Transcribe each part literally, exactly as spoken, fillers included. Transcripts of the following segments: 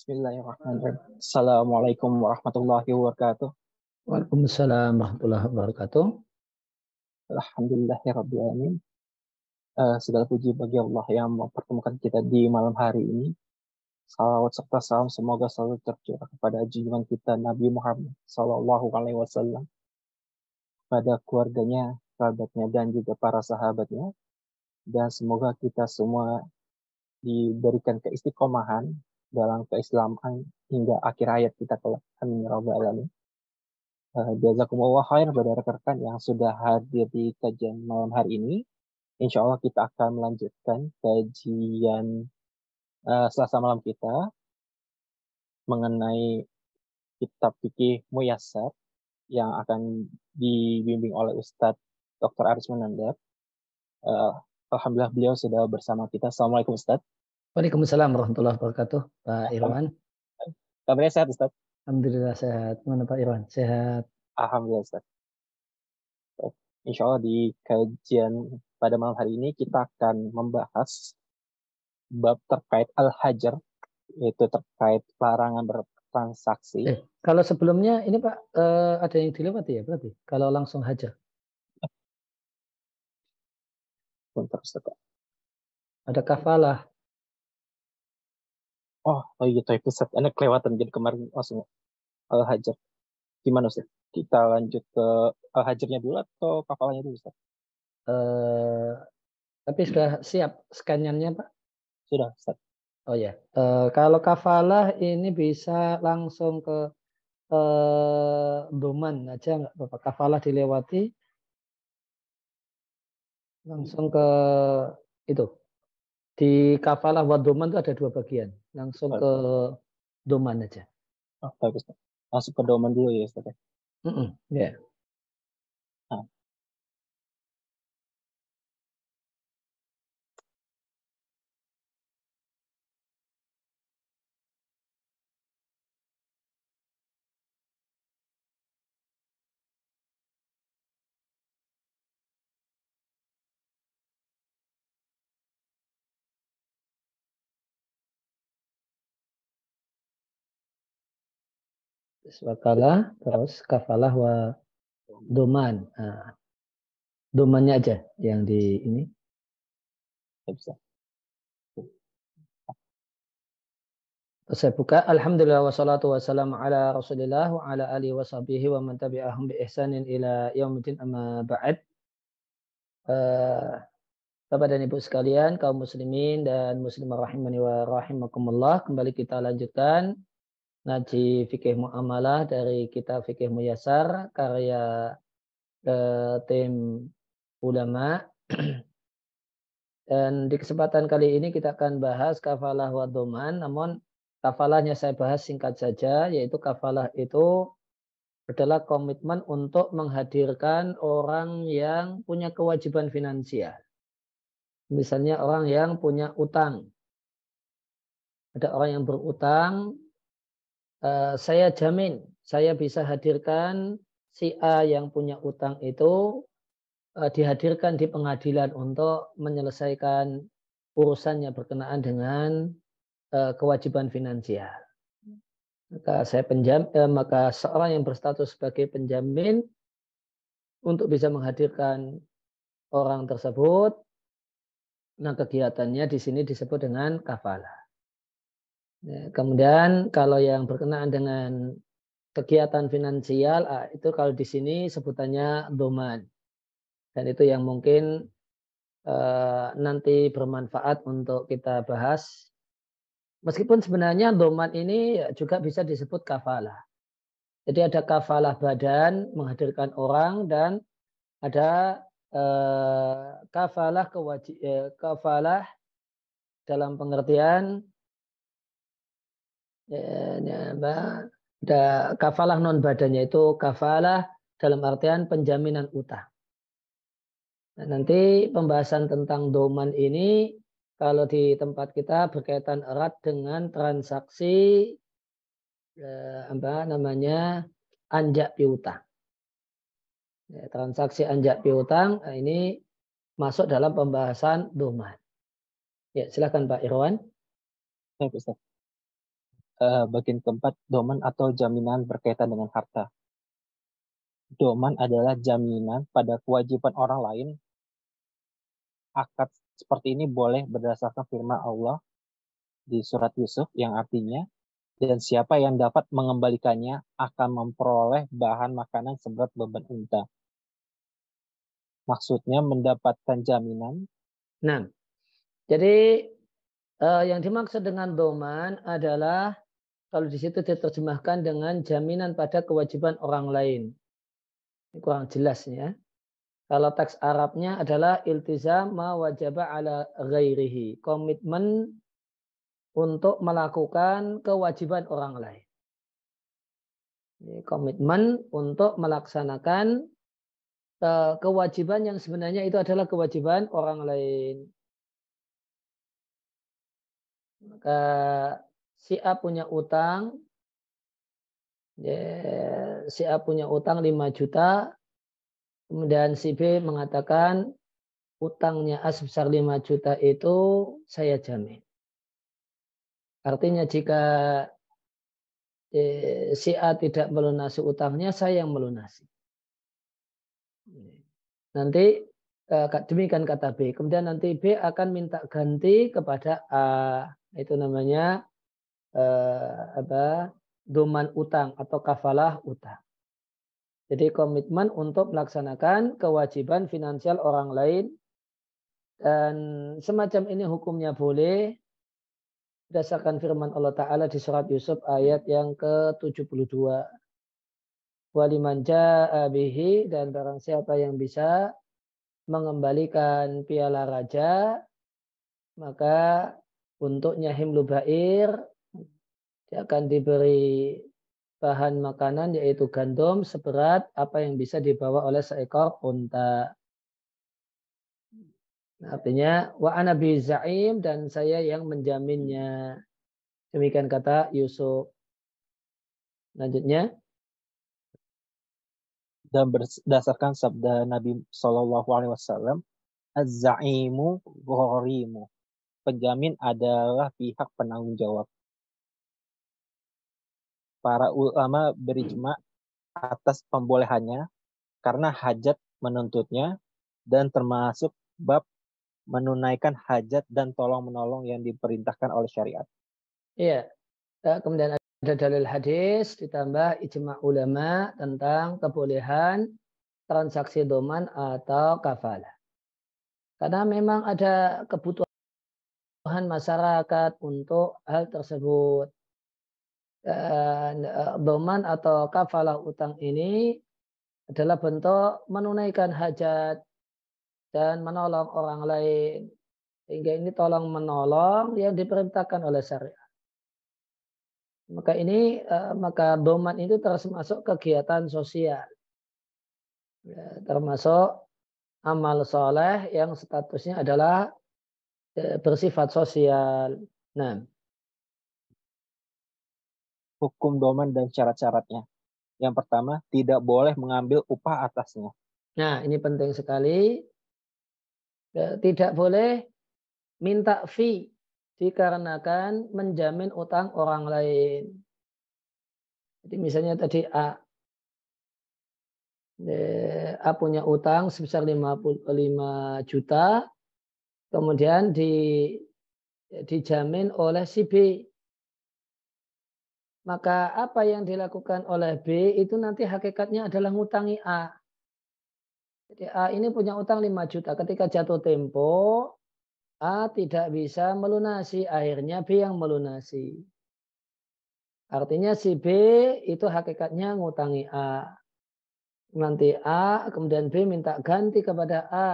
Bismillahirrahmanirrahim. Assalamualaikum warahmatullahi wabarakatuh. Waalaikumsalam warahmatullahi wabarakatuh. Alhamdulillahirabbil alamin. Uh, segala puji bagi Allah yang mempertemukan kita di malam hari ini. Salawat serta salam semoga selalu tercurah kepada junjungan kita Nabi Muhammad Sallallahu Alaihi Wasallam, pada keluarganya, kerabatnya, dan juga para sahabatnya. Dan semoga kita semua diberikan keistiqomahan dalam keislaman hingga akhir hayat kita kelak. Amin ya rabbal alamin. Uh, Jazakumullah khair pada rekan-rekan yang sudah hadir di kajian malam hari ini. Insya Allah kita akan melanjutkan kajian uh, Selasa malam kita mengenai kitab fikih Muyassar yang akan dibimbing oleh Ustadz doktor Aris Munandar. Uh, Alhamdulillah beliau sudah bersama kita. Assalamualaikum Ustadz. Waalaikumsalam warahmatullahi wabarakatuh. Pak Irwan. Kabarnya sehat Ustadz? Alhamdulillah sehat. Mana Pak Irwan? Sehat. Alhamdulillah Ustadz. Insya Allah di kajian pada malam hari ini kita akan membahas bab terkait al-hajar, yaitu terkait larangan bertransaksi. Eh, kalau sebelumnya ini Pak eh, ada yang dilewati ya berarti? Kalau langsung hajar. Bentar, Ustadz. Ada kafalah. Oh, oh iya, itu Ustadz. Ini kelewatan jadi kemarin langsung al-hajar. Gimana Ustadz? Kita lanjut ke al-hajarnya dulu atau kafalahnya dulu Ustadz? Eh, tapi sudah siap skannya Pak? Sudah Ustadz. Oh ya, eh, kalau kafalah ini bisa langsung ke eh, doman aja nggak Bapak? Kafalah dilewati langsung ke itu. Di kafalah wa doman itu ada dua bagian. Langsung ke doman aja. Oh, bagus. Masuk ke doman dulu ya Ustaz. Mm -mm, yeah. Nah. Wakalah, terus kafalah wa doman. Nah, domannya aja yang di ini. Bisa. Terus saya buka. Alhamdulillah wassalatu wassalamu ala rasulillah wa ala alihi wa sahbihi wa man tabi'ahum bi ihsanin ila yaumidin amma ba'd. Uh, Bapak dan Ibu sekalian, kaum muslimin dan muslimah rahimani wa rahimakumullah, kembali kita lanjutkan ngaji fikih muamalah dari kitab fikih Muyassar karya eh, tim ulama. Dan di kesempatan kali ini kita akan bahas kafalah wa doman, namun kafalahnya saya bahas singkat saja, yaitu kafalah itu adalah komitmen untuk menghadirkan orang yang punya kewajiban finansial. Misalnya orang yang punya utang. Ada orang yang berutang, uh, saya jamin saya bisa hadirkan si A yang punya utang itu uh, dihadirkan di pengadilan untuk menyelesaikan urusannya berkenaan dengan uh, kewajiban finansial. Maka saya penjam, eh, maka seorang yang berstatus sebagai penjamin untuk bisa menghadirkan orang tersebut, nah kegiatannya di sini disebut dengan kafalah. Ya, kemudian kalau yang berkenaan dengan kegiatan finansial, ah, itu kalau di sini sebutannya doman, dan itu yang mungkin eh, nanti bermanfaat untuk kita bahas. Meskipun sebenarnya doman ini juga bisa disebut kafalah. Jadi ada kafalah badan menghadirkan orang dan ada eh, kafalah kewajib eh, kafalah dalam pengertian eh, ada kafalah non badannya, itu kafalah dalam artian penjaminan utang. Nah, nanti pembahasan tentang doman ini kalau di tempat kita berkaitan erat dengan transaksi eh, apa namanya anjak piutang. Ya, transaksi anjak piutang nah ini masuk dalam pembahasan doman. Ya, silakan Pak Irwan. Baik, Ustaz. Uh, bagian keempat, doman atau jaminan berkaitan dengan harta. Doman adalah jaminan pada kewajiban orang lain. Akad seperti ini boleh berdasarkan firman Allah di surat Yusuf yang artinya, dan siapa yang dapat mengembalikannya akan memperoleh bahan makanan seberat beban unta. Maksudnya mendapatkan jaminan. Nah, jadi uh, yang dimaksud dengan doman adalah kalau di situ diterjemahkan dengan jaminan pada kewajiban orang lain. Ini kurang jelas ya. Kalau teks Arabnya adalah iltizam ma wajaba ala ghairihi. Komitmen untuk melakukan kewajiban orang lain. Ini komitmen untuk melaksanakan uh, kewajiban yang sebenarnya itu adalah kewajiban orang lain. Maka si A punya utang, ya, si A punya utang lima juta, kemudian si B mengatakan utangnya A sebesar lima juta itu saya jamin. Artinya jika eh, si A tidak melunasi utangnya, saya yang melunasi. Nanti eh, demikian kata B. Kemudian nanti B akan minta ganti kepada A. Itu namanya eh, apa? Doman utang atau kafalah utang. Jadi komitmen untuk melaksanakan kewajiban finansial orang lain, dan semacam ini hukumnya boleh berdasarkan firman Allah Ta'ala di surat Yusuf ayat yang ke tujuh puluh dua. Waliman ja'a bihi, dan barang siapa yang bisa mengembalikan piala raja, maka untuknya himlu ba'ir, dia akan diberi bahan makanan yaitu gandum seberat apa yang bisa dibawa oleh seekor unta. Artinya wa ana bi za'im, dan saya yang menjaminnya. Demikian kata Yusuf. Lanjutnya. Dan berdasarkan sabda Nabi Shallallahu Alaihi Wasallam, az-za'imu ghorimu. Penjamin adalah pihak penanggung jawab. Para ulama berijma atas pembolehannya karena hajat menuntutnya, dan termasuk bab menunaikan hajat dan tolong-menolong yang diperintahkan oleh syariat. Iya. Kemudian ada dalil hadis ditambah ijma ulama tentang kebolehan transaksi doman atau kafalah. Karena memang ada kebutuhan masyarakat untuk hal tersebut. Dan doman atau kafalah utang ini adalah bentuk menunaikan hajat dan menolong orang lain. Sehingga ini tolong menolong yang diperintahkan oleh syariat. Maka ini maka doman itu termasuk kegiatan sosial. Ya, termasuk amal soleh yang statusnya adalah bersifat sosial. Nah, hukum doman dan syarat-syaratnya. Yang pertama, tidak boleh mengambil upah atasnya. Nah, ini penting sekali. Tidak boleh minta fee dikarenakan menjamin utang orang lain. Jadi misalnya tadi A, A punya utang sebesar lima puluh lima juta, kemudian di, dijamin oleh si B. Maka apa yang dilakukan oleh B itu nanti hakikatnya adalah ngutangi A. Jadi A ini punya utang lima juta. Ketika jatuh tempo, A tidak bisa melunasi. Akhirnya B yang melunasi. Artinya si B itu hakikatnya ngutangi A. Nanti A, kemudian B minta ganti kepada A.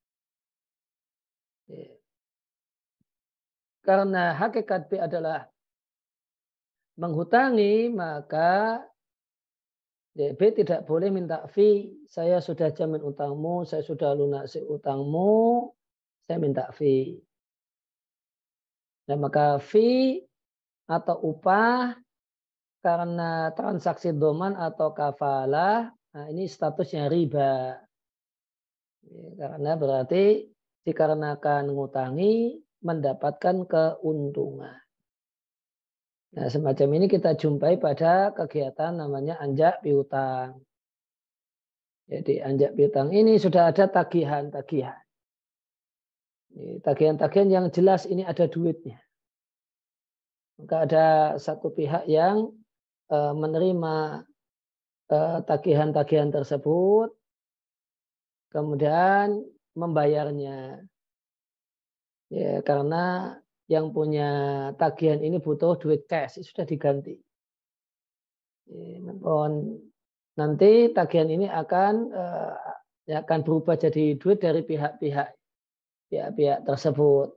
Karena hakikat B adalah menghutangi, maka B tidak boleh minta fee. Saya sudah jamin utangmu, saya sudah lunasi utangmu, saya minta fee. Dan maka fee atau upah karena transaksi doman atau kafalah, nah ini statusnya riba. Karena berarti dikarenakan ngutangi mendapatkan keuntungan. Nah, semacam ini kita jumpai pada kegiatan namanya anjak piutang. Jadi anjak piutang ini sudah ada tagihan-tagihan. Tagihan-tagihan yang jelas ini ada duitnya. Maka ada satu pihak yang uh, menerima uh, tagihan-tagihan tersebut, kemudian membayarnya. Ya, karena yang punya tagihan ini butuh duit cash, sudah diganti. Ya, nanti tagihan ini akan uh, ya akan berubah jadi duit dari pihak-pihak pihak-pihak tersebut.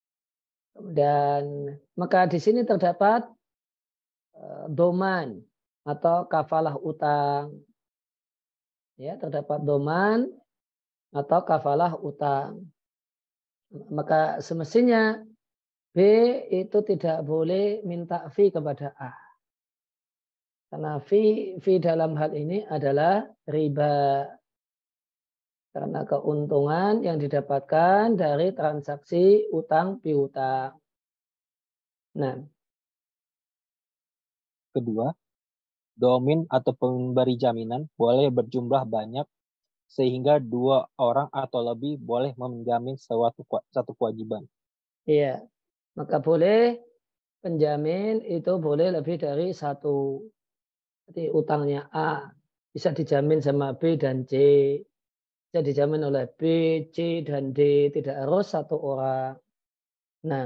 Dan maka di sini terdapat uh, doman atau kafalah utang. Ya, terdapat doman atau kafalah utang. Maka semestinya B itu tidak boleh minta fee kepada A. Karena fee, fee dalam hal ini adalah riba. Karena keuntungan yang didapatkan dari transaksi utang piutang. Nah, Kedua, domin atau pemberi jaminan boleh berjumlah banyak sehingga dua orang atau lebih boleh menjamin suatu satu kewajiban. Iya, maka boleh penjamin itu boleh lebih dari satu. Jadi utangnya A bisa dijamin sama B dan C. Bisa dijamin oleh B, C, dan D. Tidak harus satu orang. Nah,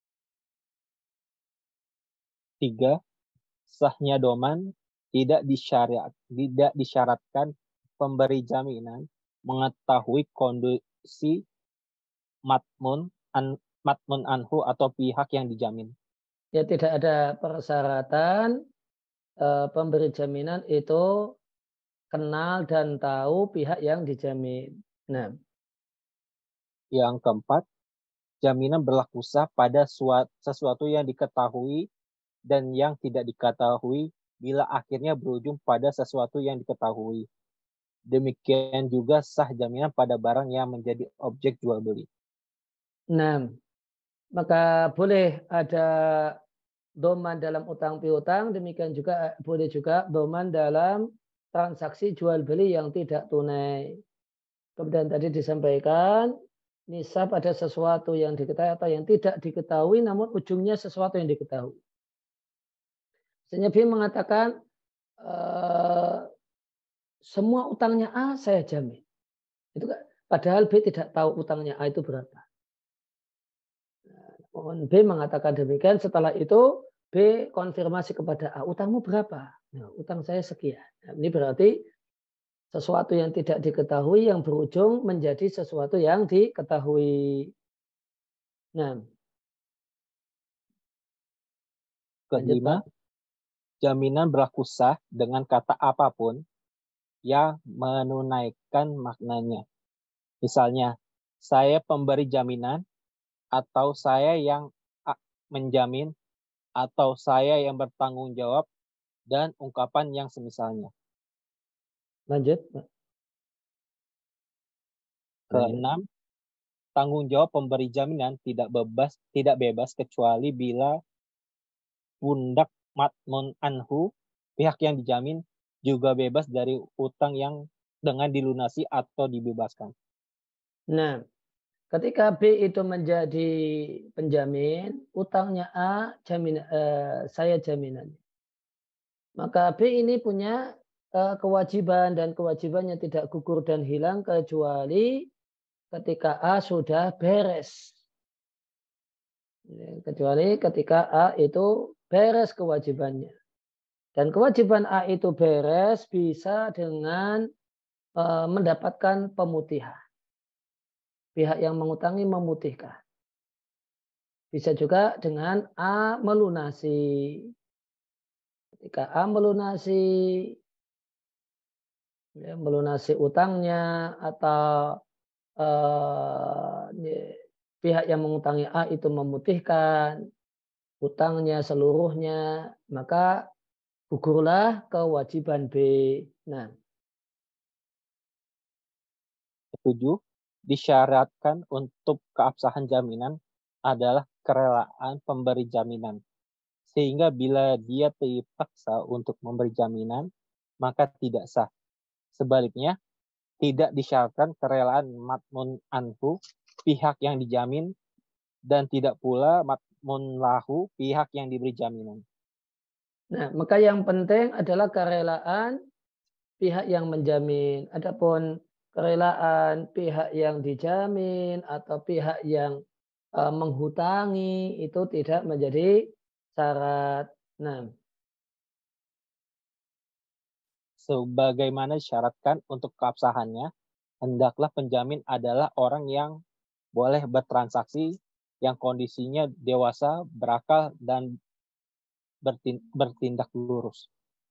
Tiga, sahnya doman tidak disyarat tidak disyaratkan pemberi jaminan mengetahui kondisi matmun an, matmun anhu atau pihak yang dijamin. ya tidak ada persyaratan eh, pemberi jaminan itu kenal dan tahu pihak yang dijamin. Nah, Yang keempat, jaminan berlaku sah pada sesuatu yang diketahui dan yang tidak diketahui bila akhirnya berujung pada sesuatu yang diketahui. Demikian juga sah jaminan pada barang yang menjadi objek jual beli. nah, maka boleh ada doman dalam utang piutang, demikian juga boleh juga doman dalam transaksi jual beli yang tidak tunai. Kemudian tadi disampaikan nisab ada sesuatu yang diketahui atau yang tidak diketahui, namun ujungnya sesuatu yang diketahui. Misalnya B mengatakan e, semua utangnya A saya jamin. Itu kan, padahal B tidak tahu utangnya A itu berapa. Nah, B mengatakan demikian, setelah itu B konfirmasi kepada A, utangmu berapa? Nah, utang saya sekian. Nah, ini berarti sesuatu yang tidak diketahui yang berujung menjadi sesuatu yang diketahui. Nah, Kelima, jaminan berlaku sah dengan kata apapun yang menunaikan maknanya. Misalnya, saya pemberi jaminan, atau saya yang menjamin, atau saya yang bertanggung jawab, dan ungkapan yang semisalnya. Lanjut. Keenam, tanggung jawab pemberi jaminan tidak bebas tidak bebas kecuali bila pundak matmun anhu, pihak yang dijamin, juga bebas dari utang yang dengan dilunasi atau dibebaskan. Nah, ketika B itu menjadi penjamin, utangnya A, jamin, eh, saya jaminan. Maka B ini punya eh, kewajiban dan kewajibannya tidak gugur dan hilang kecuali ketika A sudah beres. Kecuali ketika A itu beres kewajibannya. Dan kewajiban A itu beres bisa dengan uh, mendapatkan pemutihan. Pihak yang mengutangi memutihkan. Bisa juga dengan A melunasi. Ketika A melunasi, ya, melunasi utangnya atau uh, pihak yang mengutangi A itu memutihkan utangnya seluruhnya, maka gugurlah kewajiban B. Nah, Ketujuh, disyaratkan untuk keabsahan jaminan adalah kerelaan pemberi jaminan. Sehingga bila dia dipaksa untuk memberi jaminan, maka tidak sah. Sebaliknya, tidak disyaratkan kerelaan matmun anhu, pihak yang dijamin, dan tidak pula matmun lahu, pihak yang diberi jaminan. Nah, maka yang penting adalah kerelaan pihak yang menjamin. Adapun kerelaan pihak yang dijamin atau pihak yang uh, menghutangi itu tidak menjadi syarat. Nah, sebagaimana disyaratkan untuk keabsahannya, hendaklah penjamin adalah orang yang boleh bertransaksi, yang kondisinya dewasa, berakal, dan bertindak lurus.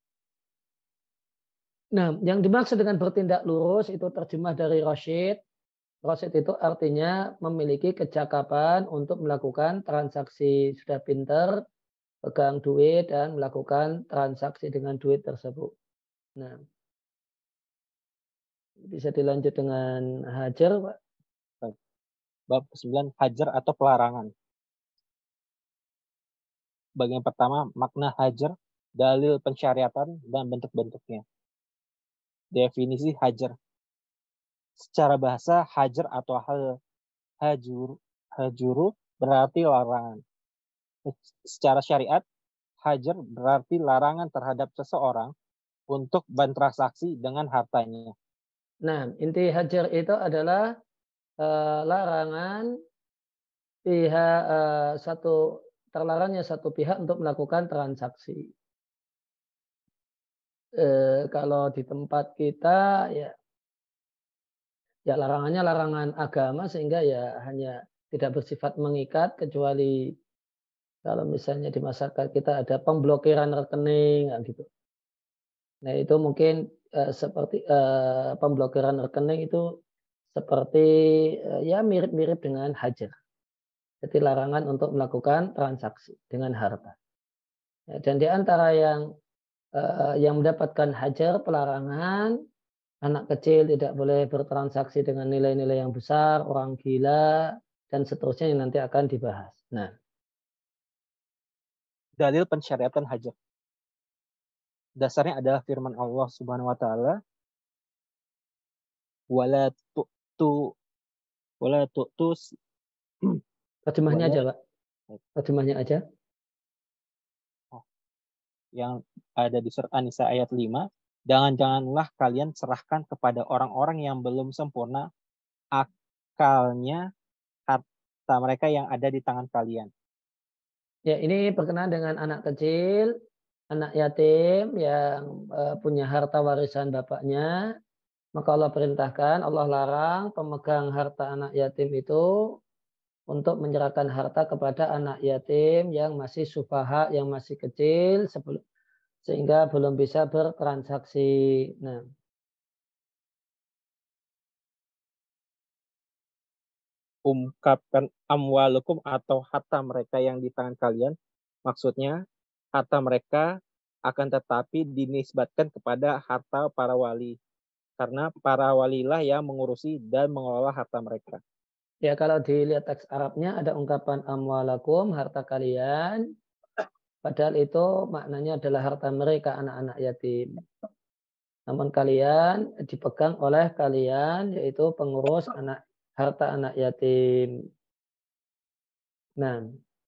Nah, yang dimaksud dengan bertindak lurus itu terjemah dari Rasyid. Rasyid itu artinya memiliki kecakapan untuk melakukan transaksi, sudah pinter, pegang duit dan melakukan transaksi dengan duit tersebut. Nah, bisa dilanjut dengan hajar, Pak. Bab kesembilan, hajar atau pelarangan. Bagian pertama, makna hajar, dalil pensyariatan, dan bentuk-bentuknya. Definisi hajar. Secara bahasa, hajar atau hal hajur, hajuru berarti larangan. Secara syariat, hajar berarti larangan terhadap seseorang untuk bertransaksi dengan hartanya. Nah, inti hajar itu adalah uh, larangan pihak uh, satu terlarangnya satu pihak untuk melakukan transaksi. Uh, kalau di tempat kita ya ya larangannya larangan agama sehingga ya hanya tidak bersifat mengikat kecuali kalau misalnya di masyarakat kita ada pemblokiran rekening gitu. Nah, itu mungkin uh, seperti uh, pemblokiran rekening itu seperti uh, ya mirip-mirip dengan hajar. Jadi larangan untuk melakukan transaksi dengan harta. Ya, dan di antara yang uh, yang mendapatkan hajar pelarangan, anak kecil tidak boleh bertransaksi dengan nilai-nilai yang besar, orang gila, dan seterusnya yang nanti akan dibahas. Nah, dalil pensyariatan hajar. Dasarnya adalah firman Allah Subhanahu wa taala, wala tu'tu wala tu'tus terjemahnya wala aja, Pak. Terjemahnya aja. Yang ada di surat An-Nisa ayat lima, jangan-janganlah kalian serahkan kepada orang-orang yang belum sempurna akalnya harta mereka yang ada di tangan kalian. Ya, ini berkenaan dengan anak kecil, anak yatim yang uh, punya harta warisan bapaknya. Maka Allah perintahkan, Allah larang pemegang harta anak yatim itu untuk menyerahkan harta kepada anak yatim yang masih sufaha, yang masih kecil, sebelum, sehingga belum bisa bertransaksi. Nah, Ungkapkan amwalukum atau harta mereka yang di tangan kalian, maksudnya harta mereka akan tetapi dinisbatkan kepada harta para wali. Karena para walilah yang mengurusi dan mengelola harta mereka. ya kalau dilihat teks Arabnya ada ungkapan amwalakum, harta kalian, padahal itu maknanya adalah harta mereka, anak-anak yatim. Namun kalian dipegang oleh kalian, yaitu pengurus anak harta anak yatim. Nah,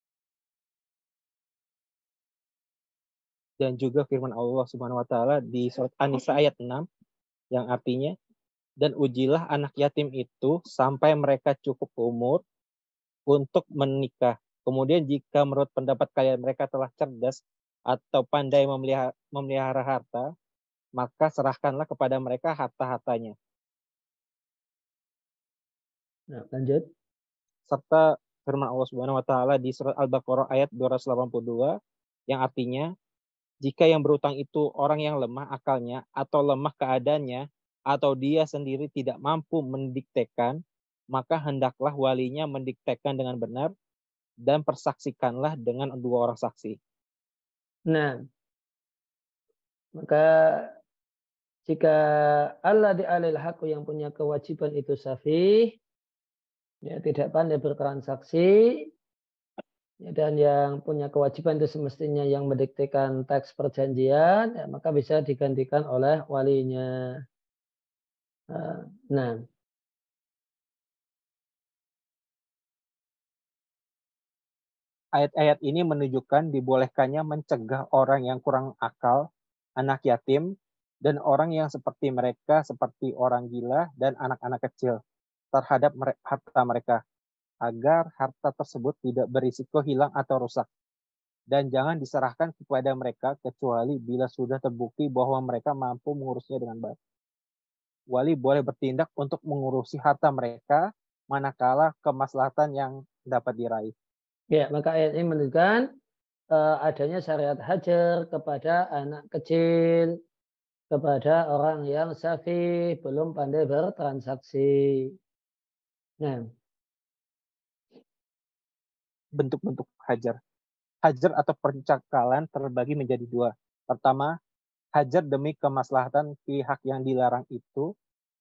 Dan juga firman Allah Subhanahu wa taala di surat An-Nisa ayat enam yang artinya, dan ujilah anak yatim itu sampai mereka cukup umur untuk menikah. Kemudian jika menurut pendapat kalian mereka telah cerdas atau pandai memelihara, memelihara harta, maka serahkanlah kepada mereka harta-hartanya. nah lanjut. Serta firman Allah Subhanahu wa taala di surat Al-Baqarah ayat dua ratus delapan puluh dua yang artinya, jika yang berutang itu orang yang lemah akalnya atau lemah keadaannya, atau dia sendiri tidak mampu mendiktekan, maka hendaklah walinya mendiktekan dengan benar dan persaksikanlah dengan dua orang saksi. Nah, maka jika Allah di alil haqu yang punya kewajiban itu safih, ya tidak pandai bertransaksi, dan yang punya kewajiban itu semestinya yang mendiktekan teks perjanjian, ya, maka bisa digantikan oleh walinya. Nah, Ayat-ayat ini menunjukkan dibolehkannya mencegah orang yang kurang akal, anak yatim, dan orang yang seperti mereka seperti orang gila dan anak-anak kecil terhadap harta mereka, agar harta tersebut tidak berisiko hilang atau rusak. Dan jangan diserahkan kepada mereka kecuali bila sudah terbukti bahwa mereka mampu mengurusnya dengan baik. Wali boleh bertindak untuk mengurusi harta mereka manakala kemaslahatan yang dapat diraih. ya, maka ayat ini menunjukkan uh, adanya syariat hajar kepada anak kecil, kepada orang yang safih, belum pandai bertransaksi. Nah, Bentuk-bentuk hajar. Hajar atau pencakalan terbagi menjadi dua. Pertama, hajar demi kemaslahatan pihak yang dilarang itu,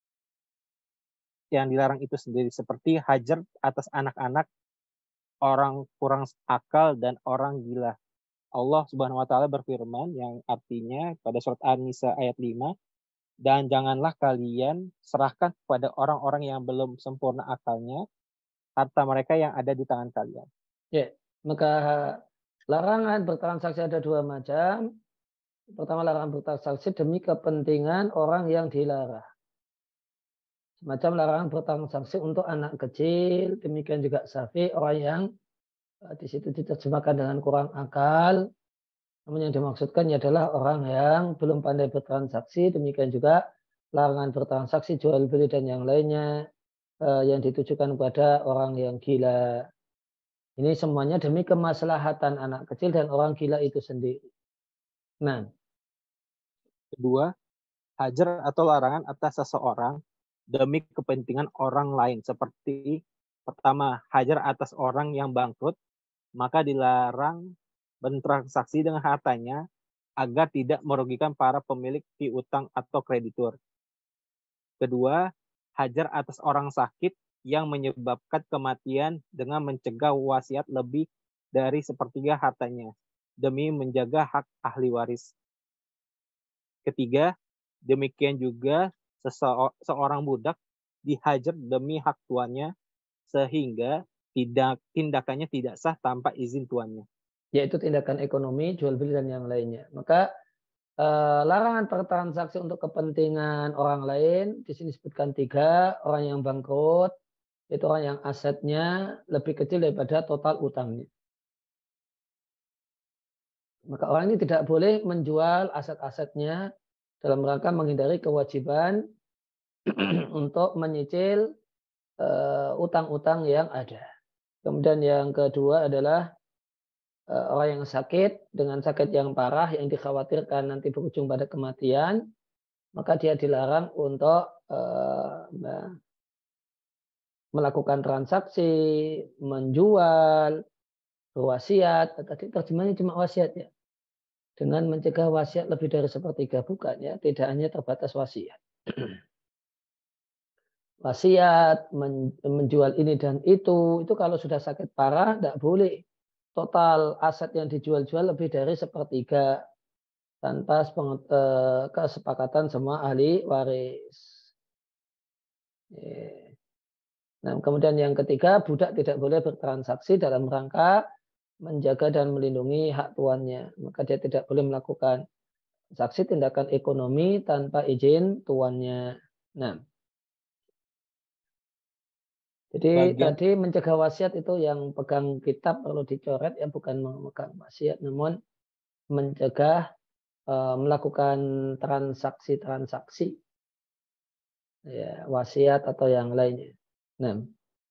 yang dilarang itu sendiri, seperti hajar atas anak-anak, orang kurang akal, dan orang gila. Allah Subhanahu wa taala berfirman yang artinya pada surat An-Nisa ayat lima, dan janganlah kalian serahkan kepada orang-orang yang belum sempurna akalnya harta mereka yang ada di tangan kalian. ya, maka larangan bertransaksi ada dua macam. Pertama, larangan bertransaksi demi kepentingan orang yang dilarang. Semacam larangan bertransaksi untuk anak kecil, demikian juga safi, orang yang uh, di situ diterjemahkan dengan kurang akal. Namun yang dimaksudkan adalah orang yang belum pandai bertransaksi, demikian juga larangan bertransaksi jual beli dan yang lainnya uh, yang ditujukan kepada orang yang gila. Ini semuanya demi kemaslahatan anak kecil dan orang gila itu sendiri. Nah, Kedua, hajar atau larangan atas seseorang demi kepentingan orang lain, seperti pertama, hajar atas orang yang bangkrut, maka dilarang bertransaksi dengan hartanya agar tidak merugikan para pemilik piutang atau kreditur. Kedua, hajar atas orang sakit yang menyebabkan kematian dengan mencegah wasiat lebih dari sepertiga hartanya demi menjaga hak ahli waris. Ketiga, demikian juga seorang budak dihajar demi hak tuannya sehingga tidak tindakannya tidak sah tanpa izin tuannya. yaitu tindakan ekonomi, jual beli dan yang lainnya. Maka eh, larangan bertransaksi untuk kepentingan orang lain di sini disebutkan tiga, orang yang bangkrut, itu orang yang asetnya lebih kecil daripada total utangnya. Maka orang ini tidak boleh menjual aset-asetnya dalam rangka menghindari kewajiban untuk menyicil uh, utang-utang yang ada. Kemudian yang kedua adalah uh, orang yang sakit dengan sakit yang parah yang dikhawatirkan nanti berujung pada kematian, maka dia dilarang untuk uh, melakukan transaksi, menjual, berwasiat. Tadi terjemahnya cuma wasiat ya. Dengan mencegah wasiat lebih dari sepertiga, bukan ya, tidak hanya terbatas wasiat. Wasiat, menjual ini dan itu, itu kalau sudah sakit parah tidak boleh. Total aset yang dijual-jual lebih dari sepertiga tanpa kesepakatan semua ahli waris. Nah, kemudian yang ketiga, budak tidak boleh bertransaksi dalam rangka menjaga dan melindungi hak tuannya. Maka dia tidak boleh melakukan transaksi tindakan ekonomi tanpa izin tuannya. Nah, jadi Bagian tadi mencegah wasiat itu yang pegang kitab perlu dicoret ya, bukan memegang wasiat, namun mencegah uh, melakukan transaksi-transaksi ya, wasiat atau yang lainnya. Nah,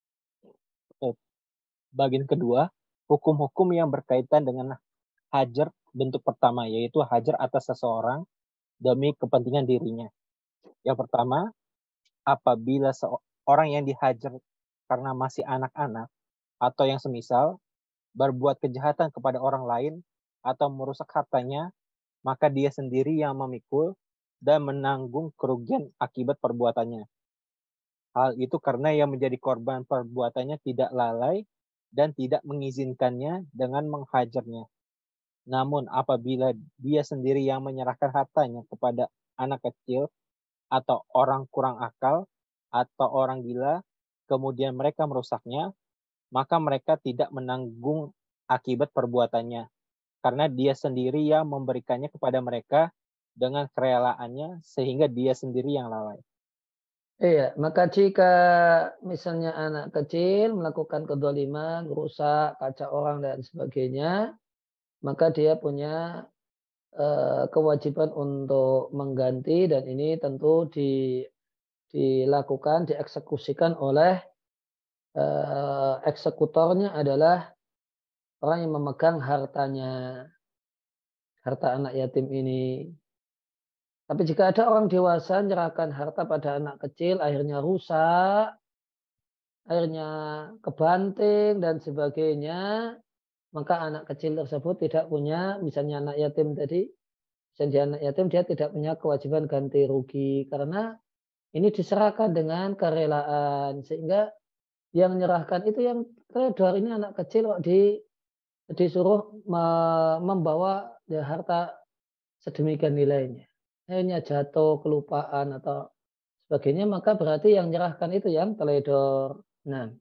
bagian kedua, hukum-hukum yang berkaitan dengan hajar bentuk pertama, yaitu hajar atas seseorang demi kepentingan dirinya. Yang pertama, apabila seorang yang dihajar karena masih anak-anak atau yang semisal berbuat kejahatan kepada orang lain atau merusak hartanya, maka dia sendiri yang memikul dan menanggung kerugian akibat perbuatannya. Hal itu karena yang menjadi korban perbuatannya tidak lalai dan tidak mengizinkannya dengan menghajarnya. Namun apabila dia sendiri yang menyerahkan hartanya kepada anak kecil atau orang kurang akal atau orang gila, kemudian mereka merusaknya, maka mereka tidak menanggung akibat perbuatannya, karena dia sendiri yang memberikannya kepada mereka dengan kerelaannya, sehingga dia sendiri yang lalai. Iya, maka jika misalnya anak kecil melakukan kedzaliman, merusak kaca orang dan sebagainya, maka dia punya eh, kewajiban untuk mengganti dan ini tentu di, dilakukan, dieksekusikan oleh eh, eksekutornya adalah orang yang memegang hartanya, harta anak yatim ini. Tapi jika ada orang dewasa menyerahkan harta pada anak kecil, akhirnya rusak, akhirnya kebanting dan sebagainya, maka anak kecil tersebut tidak punya, misalnya anak yatim tadi, misalnya anak yatim dia tidak punya kewajiban ganti rugi karena ini diserahkan dengan kerelaan sehingga yang menyerahkan itu yang trader ini anak kecil kok di, disuruh me- membawa ya, harta sedemikian nilainya. Akhirnya jatuh kelupaan atau sebagainya maka berarti yang menyerahkan itu yang teledor. Nah,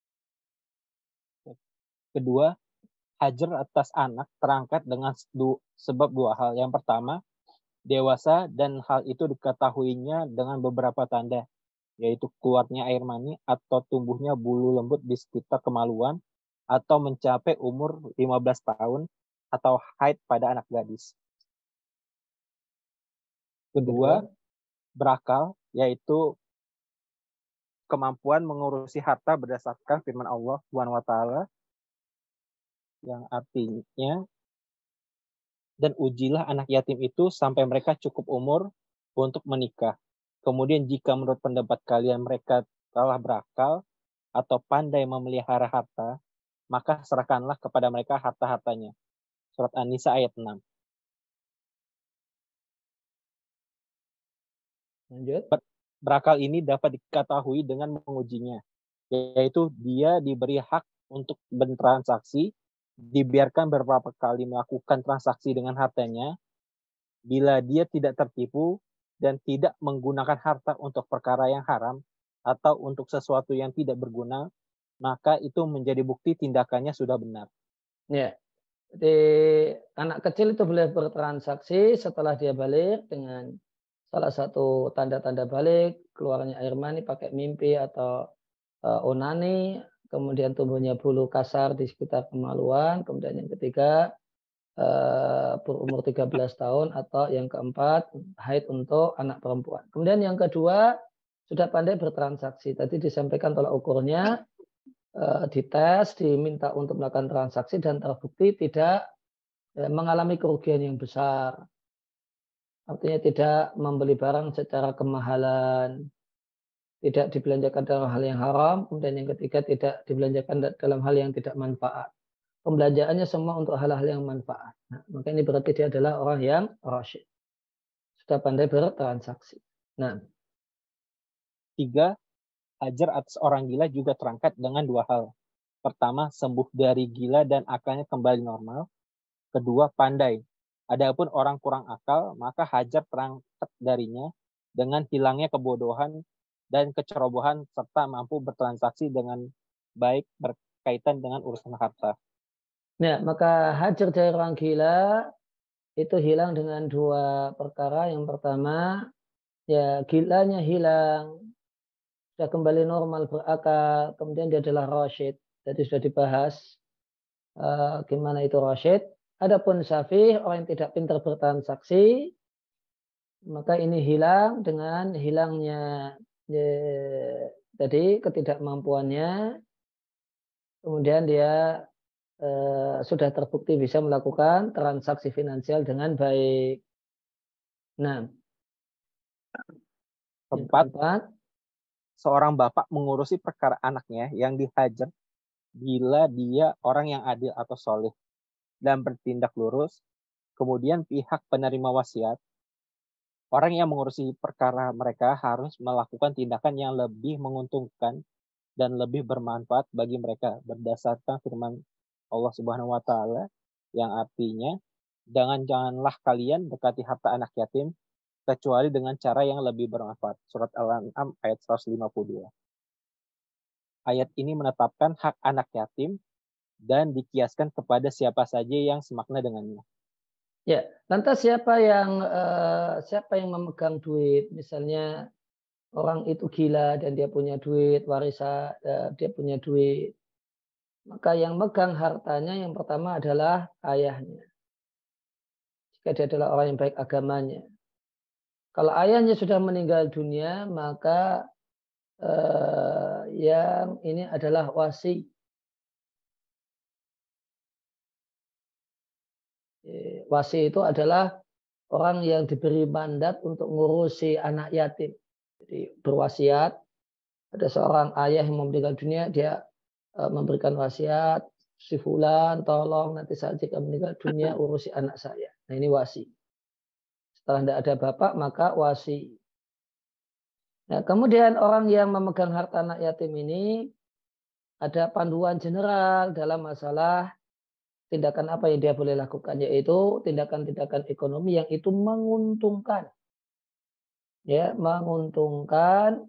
Kedua, hajar atas anak terangkat dengan sebab dua hal. Yang pertama, dewasa dan hal itu diketahuinya dengan beberapa tanda, yaitu keluarnya air mani atau tumbuhnya bulu lembut di sekitar kemaluan atau mencapai umur lima belas tahun atau haid pada anak gadis. Kedua, berakal, yaitu kemampuan mengurusi harta berdasarkan firman Allah Subhanahu wa taala yang artinya, dan ujilah anak yatim itu sampai mereka cukup umur untuk menikah. Kemudian jika menurut pendapat kalian mereka telah berakal atau pandai memelihara harta, maka serahkanlah kepada mereka harta-hartanya. Surat An-Nisa ayat enam. lanjut. Berakal ini dapat diketahui dengan mengujinya, yaitu dia diberi hak untuk bertransaksi, dibiarkan beberapa kali melakukan transaksi dengan hartanya. Bila dia tidak tertipu dan tidak menggunakan harta untuk perkara yang haram atau untuk sesuatu yang tidak berguna, maka itu menjadi bukti tindakannya sudah benar. Ya, jadi anak kecil itu boleh bertransaksi setelah dia balik dengan salah satu tanda-tanda balik, keluarnya air mani pakai mimpi atau uh, onani, kemudian tumbuhnya bulu kasar di sekitar kemaluan, kemudian yang ketiga uh, berumur tiga belas tahun atau yang keempat haid untuk anak perempuan. Kemudian yang kedua sudah pandai bertransaksi. Tadi disampaikan tolak ukurnya uh, dites, diminta untuk melakukan transaksi dan terbukti tidak uh, mengalami kerugian yang besar. Artinya tidak membeli barang secara kemahalan, tidak dibelanjakan dalam hal yang haram, kemudian yang ketiga tidak dibelanjakan dalam hal yang tidak manfaat. Pembelanjaannya semua untuk hal-hal yang manfaat. Nah, maka ini berarti dia adalah orang yang rasyid. Sudah pandai bertransaksi. Nah, Tiga, hajar atas orang gila juga terangkat dengan dua hal. Pertama, sembuh dari gila dan akalnya kembali normal. Kedua, pandai. Adapun orang kurang akal, maka hajar terangkat darinya dengan hilangnya kebodohan dan kecerobohan serta mampu bertransaksi dengan baik berkaitan dengan urusan harta. nah maka hajar dari orang gila itu hilang dengan dua perkara. Yang pertama, ya gilanya hilang, sudah kembali normal berakal, kemudian dia adalah rasyid. Jadi sudah dibahas uh, gimana itu rasyid. Adapun safih, orang yang tidak pintar bertransaksi, maka ini hilang dengan hilangnya ya, tadi ketidakmampuannya, kemudian dia eh, sudah terbukti bisa melakukan transaksi finansial dengan baik. Nah, yang Keempat, keempat, seorang bapak mengurusi perkara anaknya yang dihajar bila dia orang yang adil atau soleh dan bertindak lurus. Kemudian pihak penerima wasiat, orang yang mengurusi perkara mereka harus melakukan tindakan yang lebih menguntungkan dan lebih bermanfaat bagi mereka berdasarkan firman Allah Subhanahu wa taala yang artinya jangan janganlah kalian dekati harta anak yatim kecuali dengan cara yang lebih bermanfaat. Surat Al-An'am ayat seratus lima puluh dua. Ayat ini menetapkan hak anak yatim dan dikiaskan kepada siapa saja yang semakna dengannya. Ya, lantas siapa yang uh, siapa yang memegang duit? Misalnya orang itu gila dan dia punya duit, warisan, uh, dia punya duit. Maka yang megang hartanya yang pertama adalah ayahnya. Jika dia adalah orang yang baik agamanya. Kalau ayahnya sudah meninggal dunia, maka uh, yang ini adalah wasi. Wasi itu adalah orang yang diberi mandat untuk ngurusi anak yatim. Jadi berwasiat, ada seorang ayah yang meninggal dunia, dia uh, memberikan wasiat, si fulan tolong nanti saat jika meninggal dunia urusi anak saya. Nah ini wasi. Setelah tidak ada bapak maka wasi. Nah kemudian orang yang memegang harta anak yatim ini ada panduan general dalam masalah tindakan apa yang dia boleh lakukan, yaitu tindakan-tindakan ekonomi yang itu menguntungkan. Ya, menguntungkan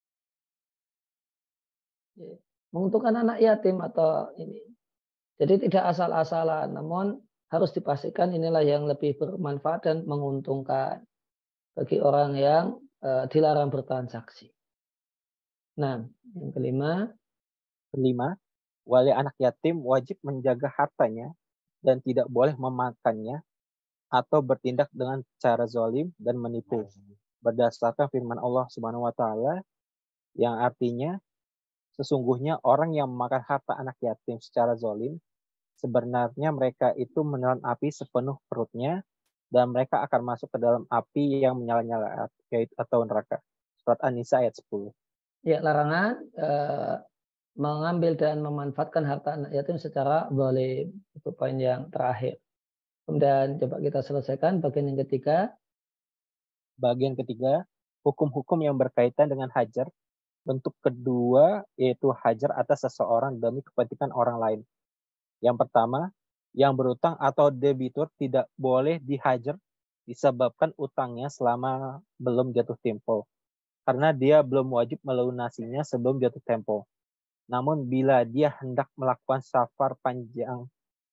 ya, menguntungkan anak yatim atau ini. Jadi tidak asal-asalan, namun harus dipastikan inilah yang lebih bermanfaat dan menguntungkan bagi orang yang uh, dilarang bertransaksi. Nah, yang kelima. Kelima, wali anak yatim wajib menjaga hartanya dan tidak boleh memakannya atau bertindak dengan cara zalim dan menipu. Berdasarkan firman Allah Subhanahu wa taala yang artinya sesungguhnya orang yang memakan harta anak yatim secara zalim sebenarnya mereka itu menelan api sepenuh perutnya dan mereka akan masuk ke dalam api yang menyala-nyala yaitu atau neraka. Surat An-Nisa ayat sepuluh. Ya, larangan eh, mengambil dan memanfaatkan harta anak yatim secara zalim. Itu poin yang terakhir. Kemudian coba kita selesaikan bagian yang ketiga. Bagian ketiga, hukum-hukum yang berkaitan dengan hajar. Bentuk kedua yaitu hajar atas seseorang demi kepentingan orang lain. Yang pertama, yang berutang atau debitur tidak boleh dihajar disebabkan utangnya selama belum jatuh tempo. Karena dia belum wajib melunasinya sebelum jatuh tempo. Namun bila dia hendak melakukan safar panjang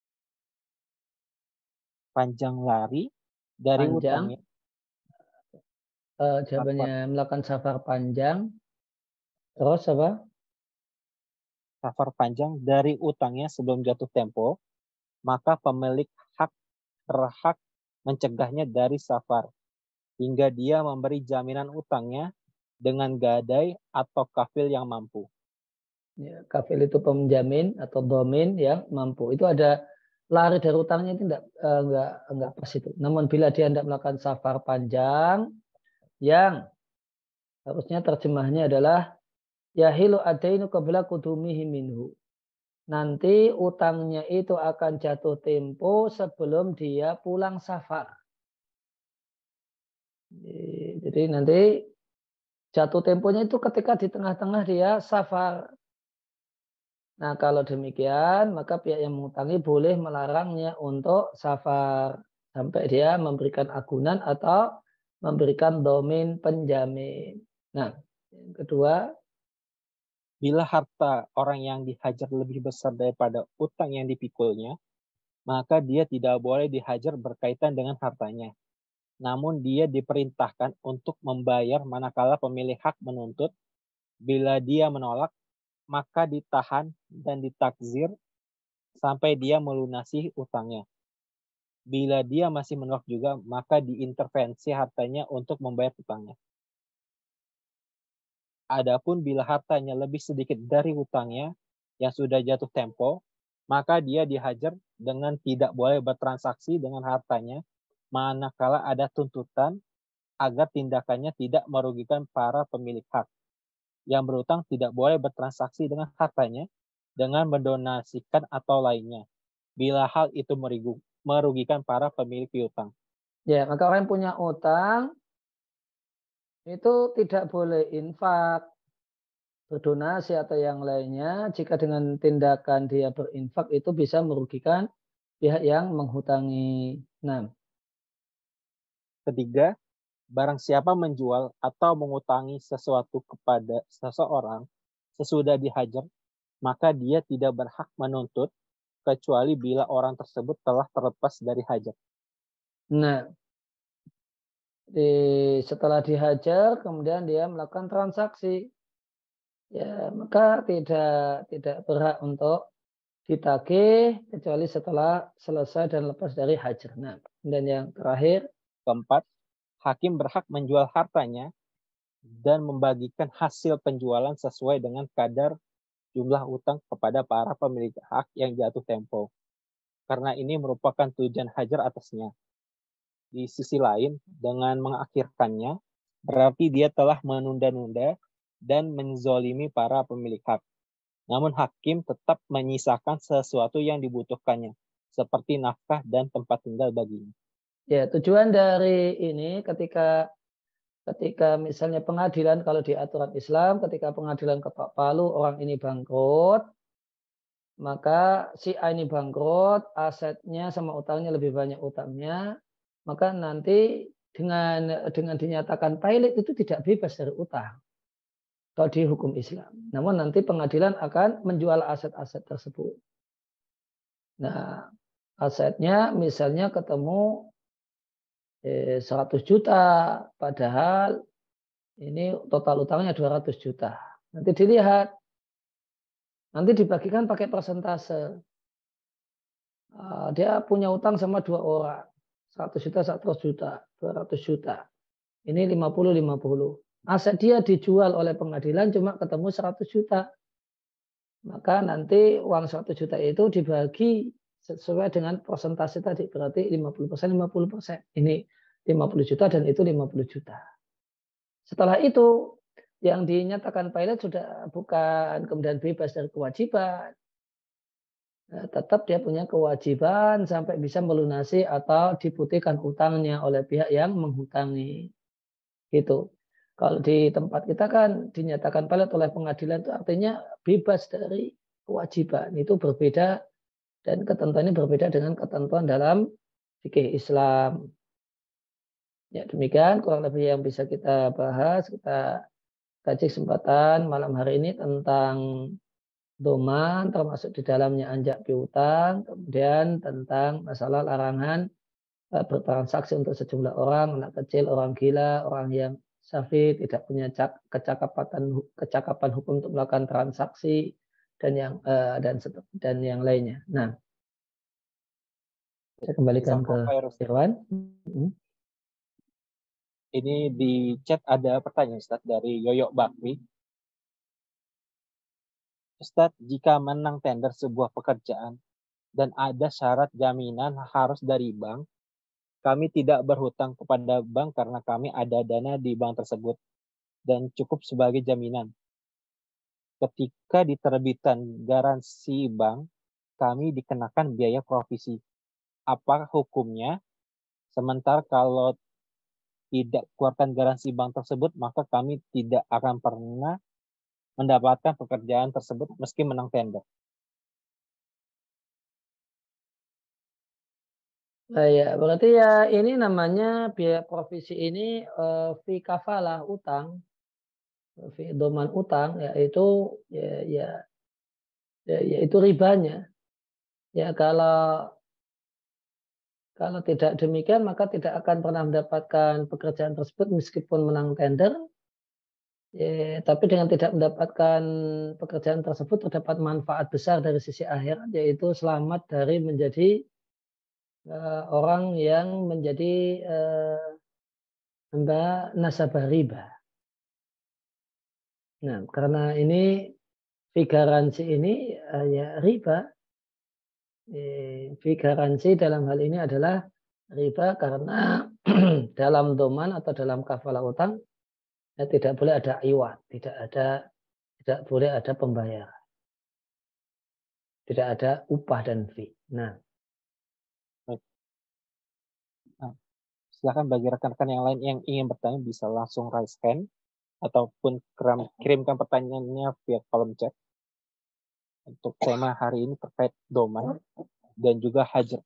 panjang lari dari Panjang. utangnya, Uh, safar, jawabannya melakukan safar panjang. Terus apa? safar panjang dari utangnya sebelum jatuh tempo, maka pemilik hak berhak mencegahnya dari safar hingga dia memberi jaminan utangnya dengan gadai atau kafil yang mampu. Ya, kafil itu penjamin atau domin yang mampu. Itu ada lari dari utangnya itu enggak, enggak, enggak pas itu. Namun bila dia hendak melakukan safar panjang yang harusnya terjemahnya adalah yahilu adainu qabla kudumihi minhu. Nanti utangnya itu akan jatuh tempo sebelum dia pulang safar. Jadi nanti jatuh temponya itu ketika di tengah-tengah dia safar. Nah kalau demikian maka pihak yang mengutangi boleh melarangnya untuk safar sampai dia memberikan agunan atau memberikan domin penjamin. Nah yang kedua, Bila harta orang yang dihajar lebih besar daripada utang yang dipikulnya, maka dia tidak boleh dihajar berkaitan dengan hartanya. Namun dia diperintahkan untuk membayar manakala pemilik hak menuntut. Bila dia menolak, maka ditahan dan ditakzir sampai dia melunasi utangnya. Bila dia masih menolak juga, maka diintervensi hartanya untuk membayar utangnya. Adapun bila hartanya lebih sedikit dari hutangnya yang sudah jatuh tempo, maka dia dihajar dengan tidak boleh bertransaksi dengan hartanya manakala ada tuntutan agar tindakannya tidak merugikan para pemilik hak. Yang berutang tidak boleh bertransaksi dengan hartanya dengan mendonasikan atau lainnya, bila hal itu merugikan para pemilik piutang. ya maka orang yang punya utang itu tidak boleh infak, berdonasi atau yang lainnya, jika dengan tindakan dia berinfak itu bisa merugikan pihak yang menghutangi. Nah, Ketiga, barang siapa menjual atau mengutangi sesuatu kepada seseorang sesudah dihajar, maka dia tidak berhak menuntut kecuali bila orang tersebut telah terlepas dari hajat. nah di, setelah dihajar kemudian dia melakukan transaksi, ya maka tidak tidak berhak untuk ditagih kecuali setelah selesai dan lepas dari hajar. Nah, dan yang terakhir, Keempat, hakim berhak menjual hartanya dan membagikan hasil penjualan sesuai dengan kadar jumlah utang kepada para pemilik hak yang jatuh tempo, karena ini merupakan tujuan hajar atasnya. Di sisi lain, dengan mengakhirkannya, berarti dia telah menunda-nunda dan menzolimi para pemilik hak. Namun hakim tetap menyisakan sesuatu yang dibutuhkannya, seperti nafkah dan tempat tinggal baginya. ya tujuan dari ini ketika ketika misalnya pengadilan, kalau di aturan Islam, ketika pengadilan ketok palu orang ini bangkrut, maka si A ini bangkrut, asetnya sama utangnya lebih banyak utangnya, maka nanti dengan dengan dinyatakan pailit itu tidak bebas dari utang kalau di hukum Islam. Namun nanti pengadilan akan menjual aset-aset tersebut. Nah, asetnya misalnya ketemu eh, seratus juta, padahal ini total utangnya dua ratus juta. Nanti dilihat, nanti dibagikan pakai persentase. Uh, dia punya utang sama dua orang. seratus juta, seratus juta, dua ratus juta. Ini lima puluh, lima puluh. Aset dia dijual oleh pengadilan cuma ketemu seratus juta. Maka nanti uang seratus juta itu dibagi sesuai dengan persentase tadi. Berarti lima puluh persen, lima puluh persen. Ini lima puluh juta dan itu lima puluh juta. Setelah itu, yang dinyatakan pilot sudah bukan kemudian bebas dari kewajiban. Nah, tetap dia punya kewajiban sampai bisa melunasi atau diputihkan utangnya oleh pihak yang menghutangi. Gitu. Kalau di tempat kita kan dinyatakan pilot oleh pengadilan itu artinya bebas dari kewajiban. Itu berbeda dan ketentuan ini berbeda dengan ketentuan dalam fikih Islam. Ya demikian kurang lebih yang bisa kita bahas. Kita kaji kesempatan malam hari ini tentang doman, termasuk di dalamnya anjak piutang, kemudian tentang masalah larangan uh, bertransaksi untuk sejumlah orang, anak kecil, orang gila, orang yang safi, tidak punya kecakapan kecakapan hukum untuk melakukan transaksi dan yang uh, dan dan yang lainnya. Nah, saya kembalikan ke Irwan. Hmm. Ini di chat ada pertanyaan Ustaz dari Yoyo Bakri. Ustaz, jika menang tender sebuah pekerjaan dan ada syarat jaminan harus dari bank, kami tidak berhutang kepada bank karena kami ada dana di bank tersebut dan cukup sebagai jaminan. Ketika diterbitkan garansi bank, kami dikenakan biaya provisi. Apa hukumnya? Sementara kalau tidak keluarkan garansi bank tersebut, maka kami tidak akan pernah mendapatkan pekerjaan tersebut meski menang tender. Nah, ya, berarti ya ini namanya biaya provisi ini uh, fi kafalah utang, fi doman utang, yaitu ya, ya, ya, yaitu ribanya. Ya kalau kalau tidak demikian maka tidak akan pernah mendapatkan pekerjaan tersebut meskipun menang tender. Ya, tapi dengan tidak mendapatkan pekerjaan tersebut terdapat manfaat besar dari sisi akhirat, yaitu selamat dari menjadi uh, orang yang menjadi uh, hamba nasabah riba. Nah, karena ini fee garansi ini uh, ya riba. Eh, fee garansi dalam hal ini adalah riba karena dalam doman atau dalam kafalah utang ya, tidak boleh ada iwat, tidak ada tidak boleh ada pembayaran, tidak ada upah dan fee. Nah, nah silakan bagi rekan-rekan yang lain yang ingin bertanya bisa langsung raise hand ataupun kirimkan pertanyaannya via kolom chat. Untuk tema hari ini terkait domain dan juga hajar.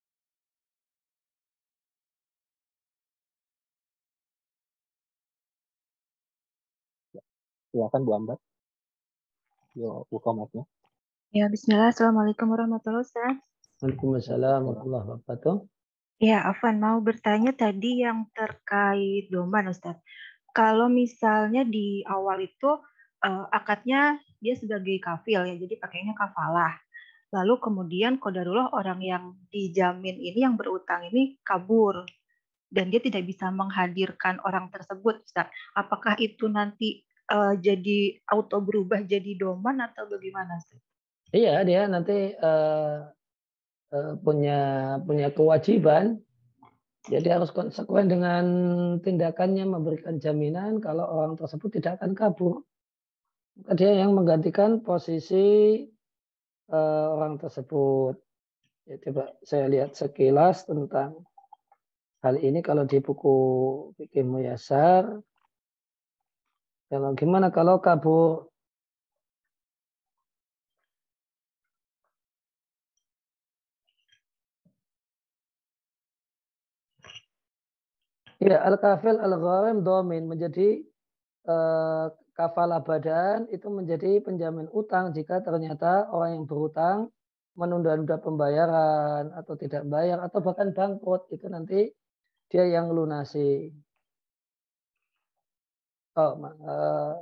Silakan Bu Ambar. Yo, buka mic-nya. Ya, bismillah. Assalamualaikum warahmatullahi wabarakatuh. Waalaikumsalam warahmatullahi wabarakatuh. Ya, Afwan mau bertanya tadi yang terkait domain, Ustaz. Kalau misalnya di awal itu uh, akadnya dia sebagai kafil ya, jadi pakainya kafalah. Lalu kemudian qadarullah orang yang dijamin ini yang berutang ini kabur dan dia tidak bisa menghadirkan orang tersebut, Ustaz. Apakah itu nanti uh, jadi auto berubah jadi doman atau bagaimana, Ustaz? Iya, dia nanti uh, uh, punya punya kewajiban. Jadi harus konsekuen dengan tindakannya memberikan jaminan kalau orang tersebut tidak akan kabur. Maka dia yang menggantikan posisi uh, orang tersebut. Ya, coba saya lihat sekilas tentang hal ini kalau di buku Fikih Muyasar. Kalau gimana kalau kabur? Ya, al-kafil al-gharim domin menjadi uh, kafalah badan itu menjadi penjamin utang jika ternyata orang yang berutang menunda-nunda pembayaran atau tidak bayar atau bahkan bangkrut, itu nanti dia yang lunasi. Oh, uh,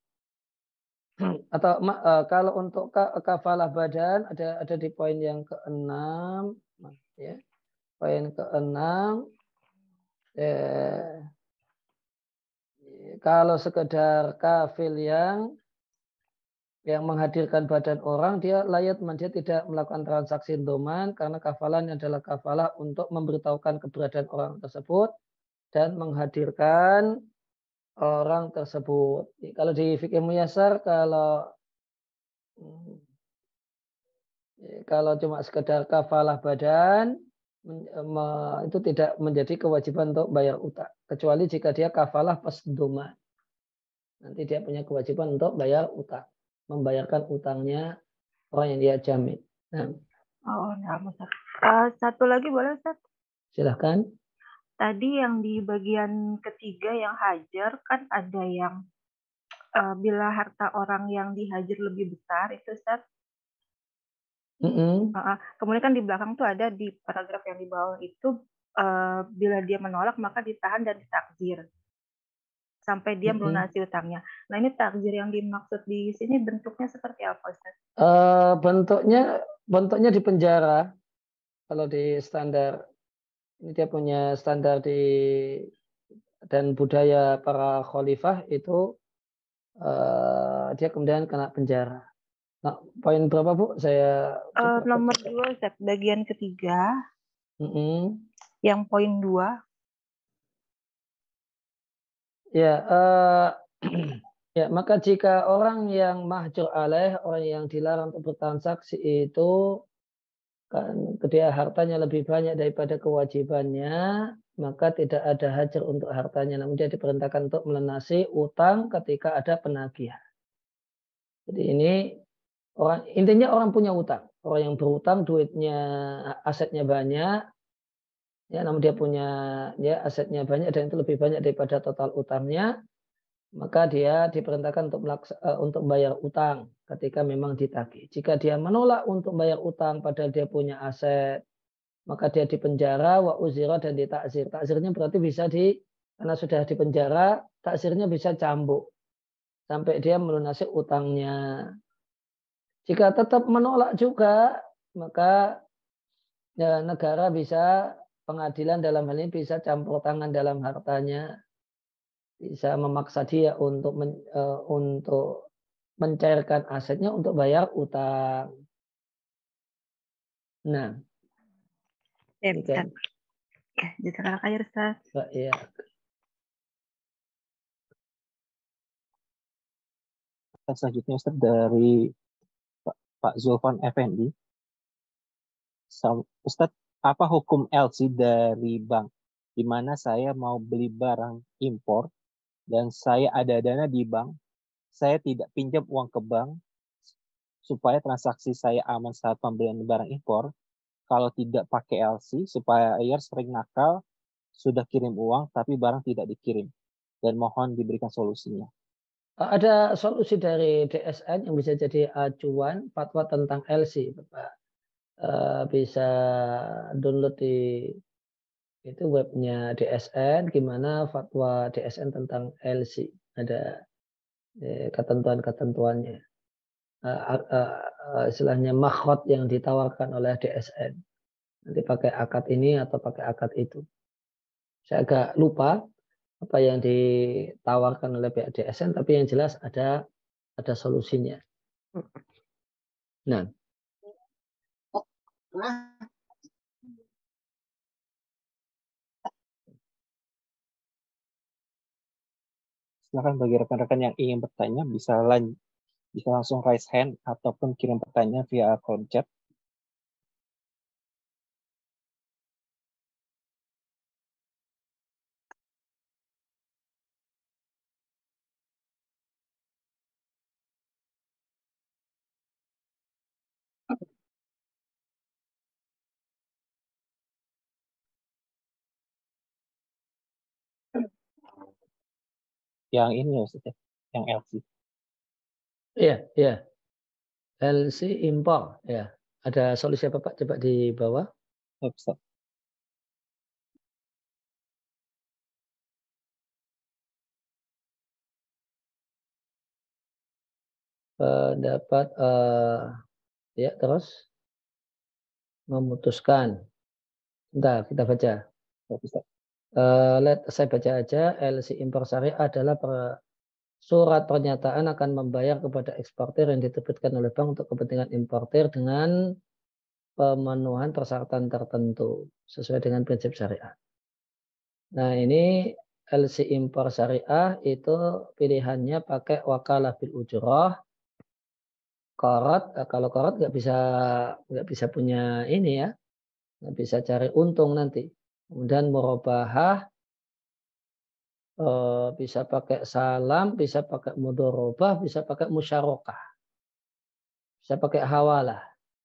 atau uh, kalau untuk kafalah badan ada ada di poin yang keenam, ya, poin keenam. Eh, kalau sekedar kafil yang yang menghadirkan badan orang, dia layat dia tidak melakukan transaksi doman karena kafalannya adalah kafalah untuk memberitahukan keberadaan orang tersebut dan menghadirkan orang tersebut. Kalau di fikih muyasar, kalau kalau cuma sekedar kafalah badan itu tidak menjadi kewajiban untuk bayar utang, kecuali jika dia kafalah pas doman. Nanti dia punya kewajiban untuk bayar utang, membayarkan utangnya orang yang dia jamin. Nah. Oh, nah, Ustaz. Uh, satu lagi boleh, Ustaz? Silahkan. Tadi yang di bagian ketiga yang hajar kan ada yang uh, bila harta orang yang dihajar lebih besar itu, Ustaz. Mm-hmm. Uh, kemudian kan di belakang tuh ada di paragraf yang di bawah itu uh, bila dia menolak maka ditahan dan ditakzir sampai dia melunasi mm-hmm. utangnya. Nah, ini takzir yang dimaksud di sini bentuknya seperti apa, Ustaz? Uh, bentuknya bentuknya di penjara. Kalau di standar ini dia punya standar di dan budaya para khalifah itu uh, dia kemudian kena penjara. Nah, poin berapa Bu? Saya uh, nomor dua, Ustaz, bagian ketiga. Mm-hmm. Yang poin dua. Ya, uh, ya, maka jika orang yang mahjur alaih, orang yang dilarang untuk bertransaksi itu kan dia hartanya lebih banyak daripada kewajibannya, maka tidak ada hajar untuk hartanya, namun dia diperintahkan untuk melunasi utang ketika ada penagihan. Jadi ini orang intinya orang punya utang, orang yang berutang duitnya asetnya banyak, ya, namun dia punya ya asetnya banyak dan itu lebih banyak daripada total utangnya, maka dia diperintahkan untuk melaksa, uh, untuk bayar utang ketika memang ditagih. Jika dia menolak untuk bayar utang padahal dia punya aset, maka dia dipenjara wa uzira dan ditakzir. Takzirnya berarti bisa di karena sudah dipenjara, takzirnya bisa cambuk sampai dia melunasi utangnya. Jika tetap menolak juga, maka ya, negara bisa pengadilan dalam hal ini bisa campur tangan dalam hartanya, bisa memaksa dia untuk men, uh, untuk mencairkan asetnya untuk bayar utang. Nah, ya, kan. Ya, jazakallah khair, Ustaz. Ya. Selanjutnya Ustaz dari Pak, Pak Zulfan Effendi. Ustaz, apa hukum L C dari bank di mana saya mau beli barang impor dan saya ada dana di bank, saya tidak pinjam uang ke bank supaya transaksi saya aman saat pembelian barang impor. Kalau tidak pakai L C, supaya buyer sering nakal, sudah kirim uang tapi barang tidak dikirim, dan mohon diberikan solusinya. Ada solusi dari D S N yang bisa jadi acuan fatwa tentang L C, Bapak. Uh, bisa download di itu webnya D S N, gimana fatwa D S N tentang L C. Ada eh, ketentuan-ketentuannya. Uh, uh, uh, istilahnya makhot yang ditawarkan oleh D S N. Nanti pakai akad ini atau pakai akad itu. Saya agak lupa apa yang ditawarkan oleh pihak D S N, tapi yang jelas ada ada solusinya. Nah, silakan bagi rekan-rekan yang ingin bertanya bisa lan bisa langsung raise hand ataupun kirim pertanyaan via kolom chat. Yang ini ya Ustaz, ya, yang L C. iya, iya. L C impor, ya. Ada solusi apa Pak? Coba di bawah. Ya, Ustaz. Pendapat, uh, ya terus memutuskan. Bentar, kita baca. Ya, Ustaz. Uh, let, saya baca aja. L C impor syariah adalah per, surat pernyataan akan membayar kepada eksportir yang diterbitkan oleh bank untuk kepentingan importir dengan pemenuhan persyaratan tertentu sesuai dengan prinsip syariah. Nah ini L C impor syariah itu pilihannya pakai wakalah bil ujroh, korot. Kalau korot nggak bisa nggak bisa punya ini ya, nggak bisa cari untung nanti. Kemudian murabahah, eh, bisa pakai salam, bisa pakai mudorobah, bisa pakai musyarakah, bisa pakai hawalah.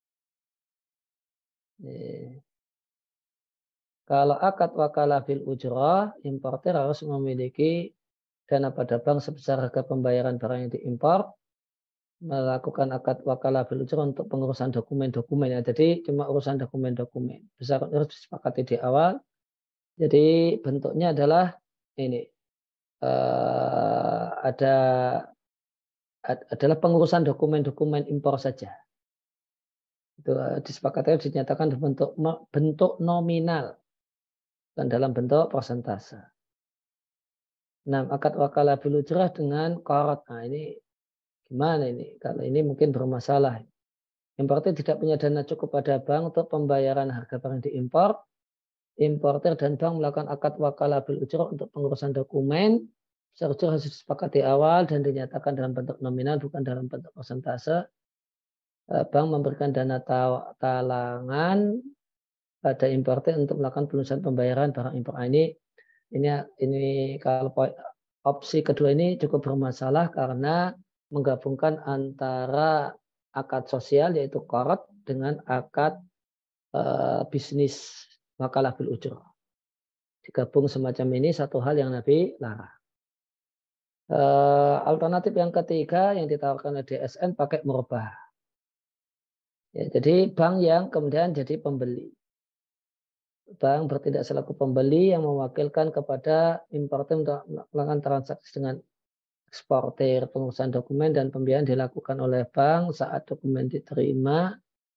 Eh, Kalau akad wakalah bil ujrah, importir harus memiliki dana pada bank sebesar harga pembayaran barang yang diimpor, melakukan akad wakalah bil ujrah untuk pengurusan dokumen-dokumen. Ya, jadi cuma urusan dokumen-dokumen. Besar harus disepakati di awal. Jadi bentuknya adalah ini uh, ada adalah pengurusan dokumen-dokumen impor saja. Itu uh, disepakati dinyatakan bentuk bentuk nominal dan dalam bentuk persentase. Nah, akad wakalah bil ujrah dengan korot. Nah, ini gimana ini? Kalau ini mungkin bermasalah. Importir tidak punya dana cukup pada bank untuk pembayaran harga barang diimpor. Importir dan bank melakukan akad wakalah bil ujrah untuk pengurusan dokumen. Besar ujrah harus disepakati awal dan dinyatakan dalam bentuk nominal, bukan dalam bentuk persentase. Bank memberikan dana talangan pada importir untuk melakukan pelunasan pembayaran barang impor. Nah, ini ini ini kalau opsi kedua ini cukup bermasalah karena menggabungkan antara akad sosial yaitu korot dengan akad uh, bisnis wakalah bil ujrah. Digabung semacam ini satu hal yang Nabi larang. Uh, alternatif yang ketiga yang ditawarkan oleh D S N pakai murabah. Ya, jadi bank yang kemudian jadi pembeli. Bank bertindak selaku pembeli yang mewakilkan kepada importer untuk melakukan transaksi dengan eksportir. Pengurusan dokumen dan pembiayaan dilakukan oleh bank saat dokumen diterima.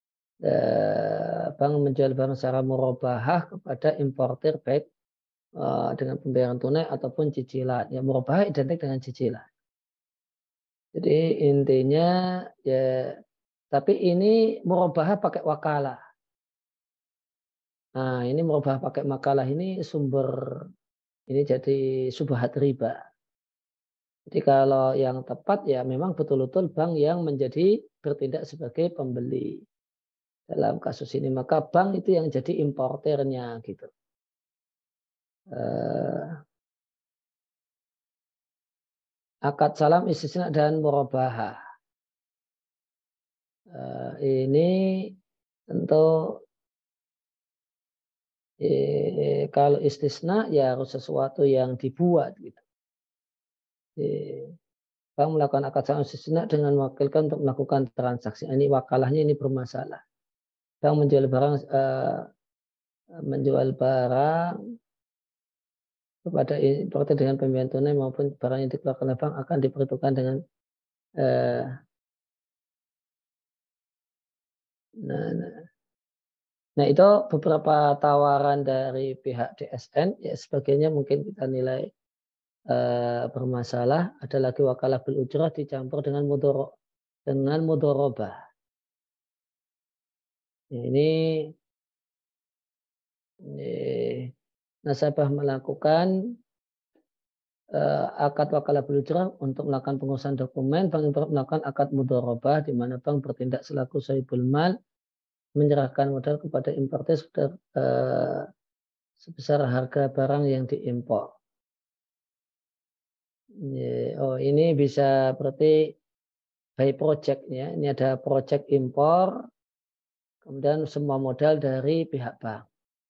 Bank menjual barang secara murabahah kepada importir baik dengan pembayaran tunai ataupun cicilan. Ya, murabahah identik dengan cicilan. Jadi intinya ya, tapi ini murabahah pakai wakalah. Nah, ini merubah pakai makalah ini sumber ini jadi subhat riba. Jadi kalau yang tepat ya memang betul-betul bank yang menjadi bertindak sebagai pembeli. Dalam kasus ini maka bank itu yang jadi importernya gitu. akad salam, istisna dan murabahah. Uh, ini tentu eh, kalau istisna ya harus sesuatu yang dibuat gitu. Eh, Bank melakukan akad salam istisna dengan mewakilkan untuk melakukan transaksi. Ini wakalahnya ini bermasalah. Bank menjual barang uh, menjual barang kepada importer dengan pembayaran tunai maupun barang yang dikeluarkan oleh bank akan diperhitungkan dengan uh, nah, nah. Nah, itu beberapa tawaran dari pihak D S N, ya sebagainya mungkin kita nilai uh, bermasalah. Ada lagi wakalah bil ujrah dicampur dengan mudoro, dengan mudorobah. Ini, ini nasabah melakukan uh, akad wakalah bil ujrah untuk melakukan pengurusan dokumen, bank import melakukan akad mudorobah di mana bank bertindak selaku sahibul mal, menyerahkan modal kepada importer sudah uh, sebesar harga barang yang diimpor. Oh, ini bisa berarti by project ya. Ini ada project impor, kemudian semua modal dari pihak bank.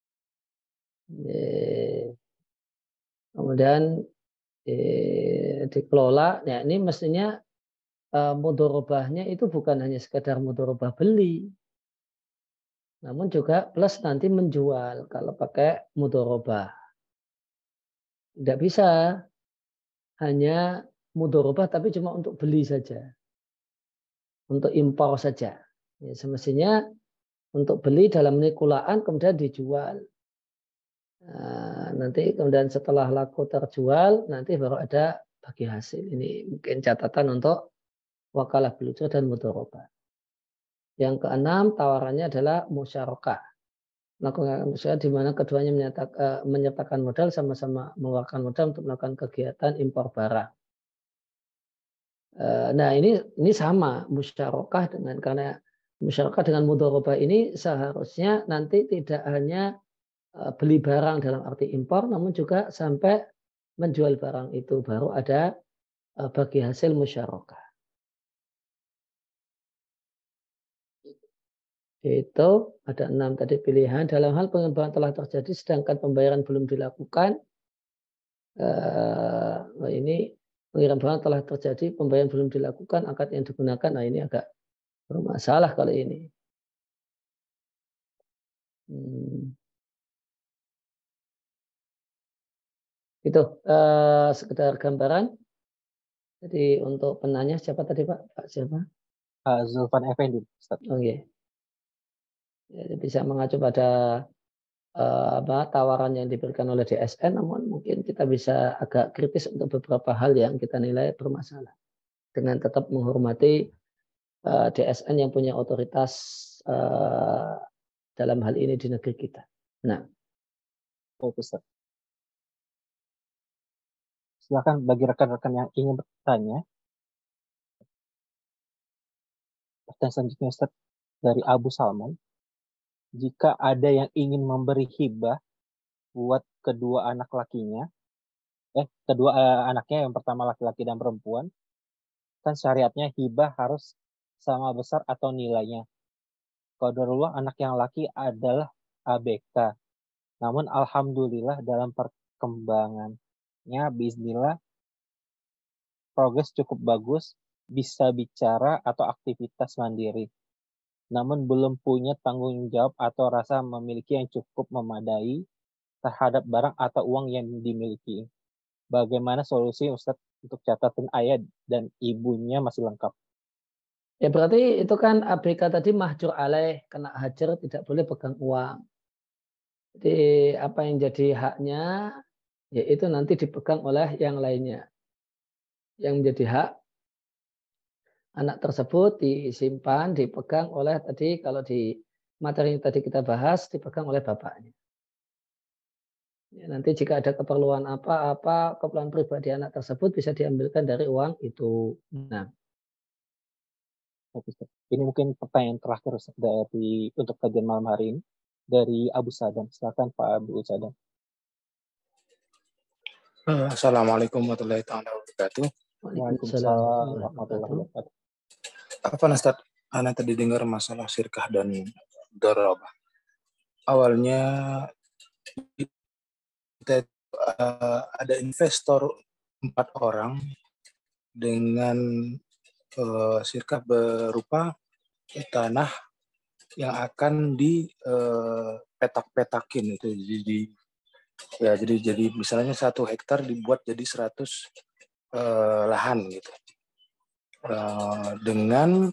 Kemudian eh, dikelola. Ya, ini mestinya eh, mudorobahnya itu bukan hanya sekedar mudorobah beli, namun juga plus nanti menjual kalau pakai mudorobah. Tidak bisa hanya mudorobah tapi cuma untuk beli saja, untuk impor saja. Ya, semestinya untuk beli dalam nikulaan kemudian dijual. Nah, nanti kemudian setelah laku terjual nanti baru ada bagi hasil. Ini mungkin catatan untuk wakalah bil ujrah dan mudorobah. Yang keenam tawarannya adalah musyarakah. Melakukan musyarakah di mana keduanya menyatakan, uh, menyertakan modal sama-sama mengeluarkan modal untuk melakukan kegiatan impor barang. Uh, nah ini ini sama musyarakah dengan karena musyarakah dengan mudorobah ini seharusnya nanti tidak hanya beli barang dalam arti impor, namun juga sampai menjual barang itu baru ada bagi hasil musyarakah. Itu ada enam tadi pilihan. Dalam hal pengembangan telah terjadi sedangkan pembayaran belum dilakukan, eh, ini pengiriman barang telah terjadi, pembayaran belum dilakukan, akad yang digunakan, nah ini agak bermasalah kali ini. Hmm. Itu eh, sekedar gambaran. Jadi untuk penanya siapa tadi Pak? Pak siapa? Uh, Zulfan Effendi. Oke. Okay. Ya, bisa mengacu pada eh, apa tawaran yang diberikan oleh D S N, namun mungkin kita bisa agak kritis untuk beberapa hal yang kita nilai bermasalah. Dengan tetap menghormati eh, D S N yang punya otoritas eh, dalam hal ini di negeri kita. Nah, oh, Ustaz. Silakan bagi rekan-rekan yang ingin bertanya. Pertanyaan selanjutnya Ustaz dari Abu Salman. Jika ada yang ingin memberi hibah buat kedua anak lakinya, eh kedua uh, anaknya yang pertama laki-laki dan perempuan, kan syariatnya hibah harus sama besar atau nilainya. Qadarullah anak yang laki adalah A B K. Namun alhamdulillah dalam perkembangannya bismillah progres cukup bagus, bisa bicara atau aktivitas mandiri. Namun belum punya tanggung jawab atau rasa memiliki yang cukup memadai terhadap barang atau uang yang dimiliki. Bagaimana solusi Ustadz untuk catatan ayah dan ibunya masih lengkap? Ya berarti itu kan A B K tadi mahjur alaih, kena hajar, tidak boleh pegang uang. Jadi apa yang jadi haknya, yaitu nanti dipegang oleh yang lainnya. Yang menjadi hak anak tersebut disimpan, dipegang oleh tadi, kalau di materi yang tadi kita bahas, dipegang oleh bapaknya. Ya, nanti jika ada keperluan apa-apa, keperluan pribadi anak tersebut bisa diambilkan dari uang itu. Nah, ini mungkin pertanyaan terakhir dari untuk kajian malam hari ini dari Abu Sadam. Silakan Pak Abu Sadam. Assalamualaikum warahmatullahi wabarakatuh. Waalaikumsalam Waalaikumsalam warahmatullahi warahmatullahi wabarakatuh. wabarakatuh. Apa Ustaz? Ana tadi dengar masalah syirkah dan dorobah. Awalnya kita uh, ada investor empat orang dengan uh, syirkah berupa tanah yang akan dipetak-petakin itu jadi ya jadi jadi misalnya satu hektar dibuat jadi seratus uh, lahan gitu uh, dengan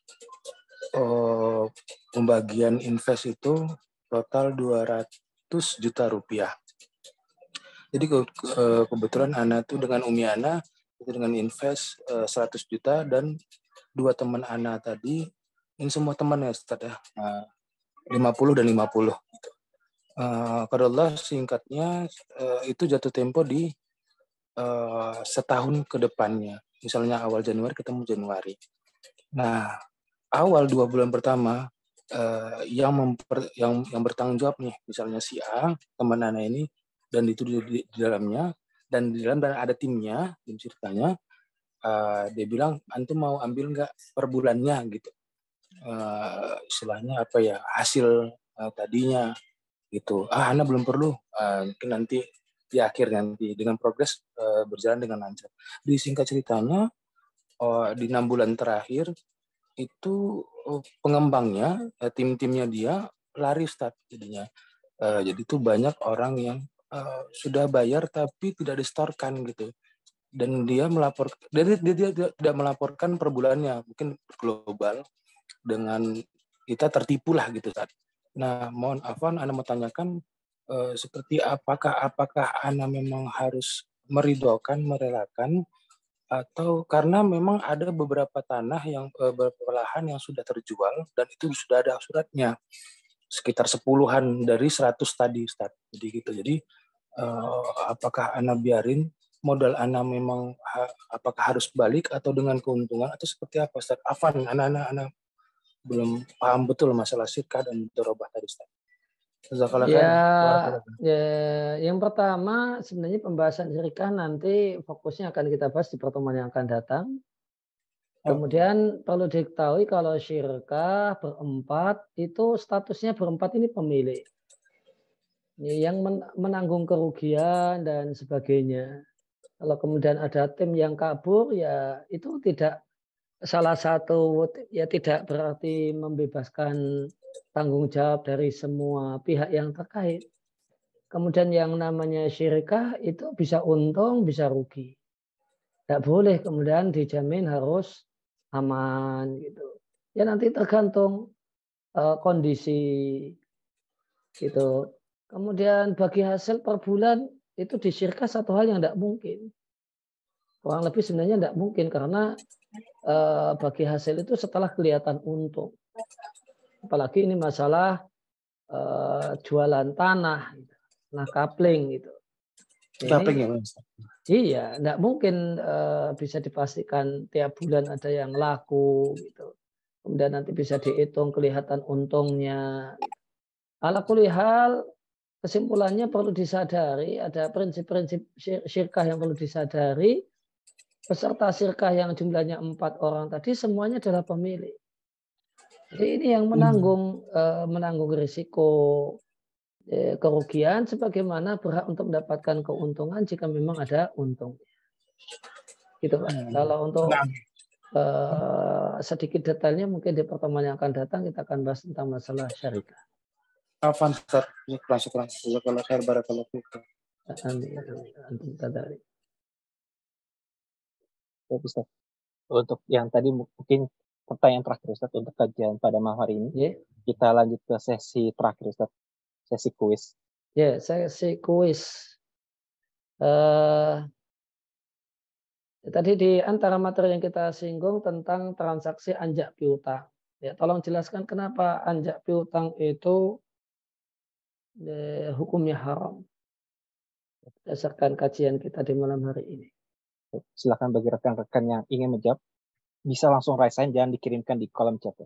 uh, pembagian invest itu total dua ratus juta rupiah. Jadi ke, ke, kebetulan Ana tuh dengan Umi Ana itu dengan invest uh, seratus juta dan dua teman Ana tadi, ini semua teman ya Ustaz ya, uh, lima puluh dan lima puluh gitu. Uh, Qadarullah singkatnya uh, itu jatuh tempo di uh, setahun ke depannya. Misalnya awal Januari ketemu Januari. Nah, awal dua bulan pertama uh, yang memper, yang yang bertanggung jawab nih, misalnya si A, teman Ana ini, dan itu di, di, di dalamnya, dan di dalam dan ada timnya, tim ceritanya, uh, dia bilang, antum mau ambil nggak per bulannya gitu. Uh, istilahnya apa ya, hasil uh, tadinya gitu. Ah, Ana belum perlu, uh, mungkin nanti di akhir nanti dengan progres uh, berjalan dengan lancar. Di singkat ceritanya, uh, di enam bulan terakhir itu uh, pengembangnya, uh, tim-timnya dia lari start jadinya. Uh, jadi itu banyak orang yang uh, sudah bayar tapi tidak distorkan gitu. Dan dia melapor, dia, dia, dia, dia tidak melaporkan per bulannya, mungkin global dengan kita tertipu lah gitu saat. Nah, mohon Afwan, Anda mau tanyakan uh, seperti apakah apakah Anda memang harus meridhokan, merelakan, atau karena memang ada beberapa tanah yang uh, beberapa lahan yang sudah terjual dan itu sudah ada suratnya sekitar sepuluhan dari seratus tadi, Ustaz. Jadi gitu. Jadi uh, apakah Anda biarin modal Anda memang ha, apakah harus balik atau dengan keuntungan atau seperti apa, Ustaz? Afwan, anak-anak anak belum paham betul masalah syirkah dan dorobah tadi, Ustaz. Jazakallah khair. Ya, ya, yang pertama sebenarnya pembahasan syirkah nanti fokusnya akan kita bahas di pertemuan yang akan datang. Kemudian perlu diketahui kalau syirkah berempat itu statusnya berempat ini pemilik yang menanggung kerugian dan sebagainya. Kalau kemudian ada tim yang kabur ya itu tidak salah satu ya tidak berarti membebaskan tanggung jawab dari semua pihak yang terkait. Kemudian yang namanya syirkah itu bisa untung, bisa rugi. Tidak boleh kemudian dijamin harus aman gitu. Ya nanti tergantung uh, kondisi gitu. Kemudian bagi hasil per bulan itu di syirkah satu hal yang tidak mungkin. Kurang lebih sebenarnya tidak mungkin karena uh, bagi hasil itu setelah kelihatan untung. Apalagi ini masalah uh, jualan tanah, nah kapling gitu. Kapling ya, Mas. Iya, tidak mungkin uh, bisa dipastikan tiap bulan ada yang laku gitu. Kemudian nanti bisa dihitung kelihatan untungnya. Ala kulli hal, kesimpulannya perlu disadari ada prinsip-prinsip syirkah yang perlu disadari. Peserta syirkah yang jumlahnya empat orang tadi semuanya adalah pemilik. Jadi ini yang menanggung hmm. uh, menanggung risiko uh, kerugian sebagaimana berhak untuk mendapatkan keuntungan jika memang ada untung. Gitu Pak. Hmm. Kalau untuk uh, sedikit detailnya mungkin di pertemuan yang akan datang kita akan bahas tentang masalah syarikah. Afwan, Ustaz. Syukran, syukran. Jazakallahu khair, barakallahu fiik. Amin. Antum tadari. Ustaz. Untuk yang tadi mungkin pertanyaan terakhir Ustaz untuk kajian pada malam hari ini. Yeah. Kita lanjut ke sesi terakhir Ustaz. Sesi kuis. Ya, yeah, sesi kuis. Uh, Tadi di antara materi yang kita singgung tentang transaksi anjak piutang. Ya, tolong jelaskan kenapa anjak piutang itu eh, hukumnya haram. Berdasarkan kajian kita di malam hari ini. Silakan bagi rekan-rekan yang ingin menjawab, bisa langsung raise hand, jangan dikirimkan di kolom chat.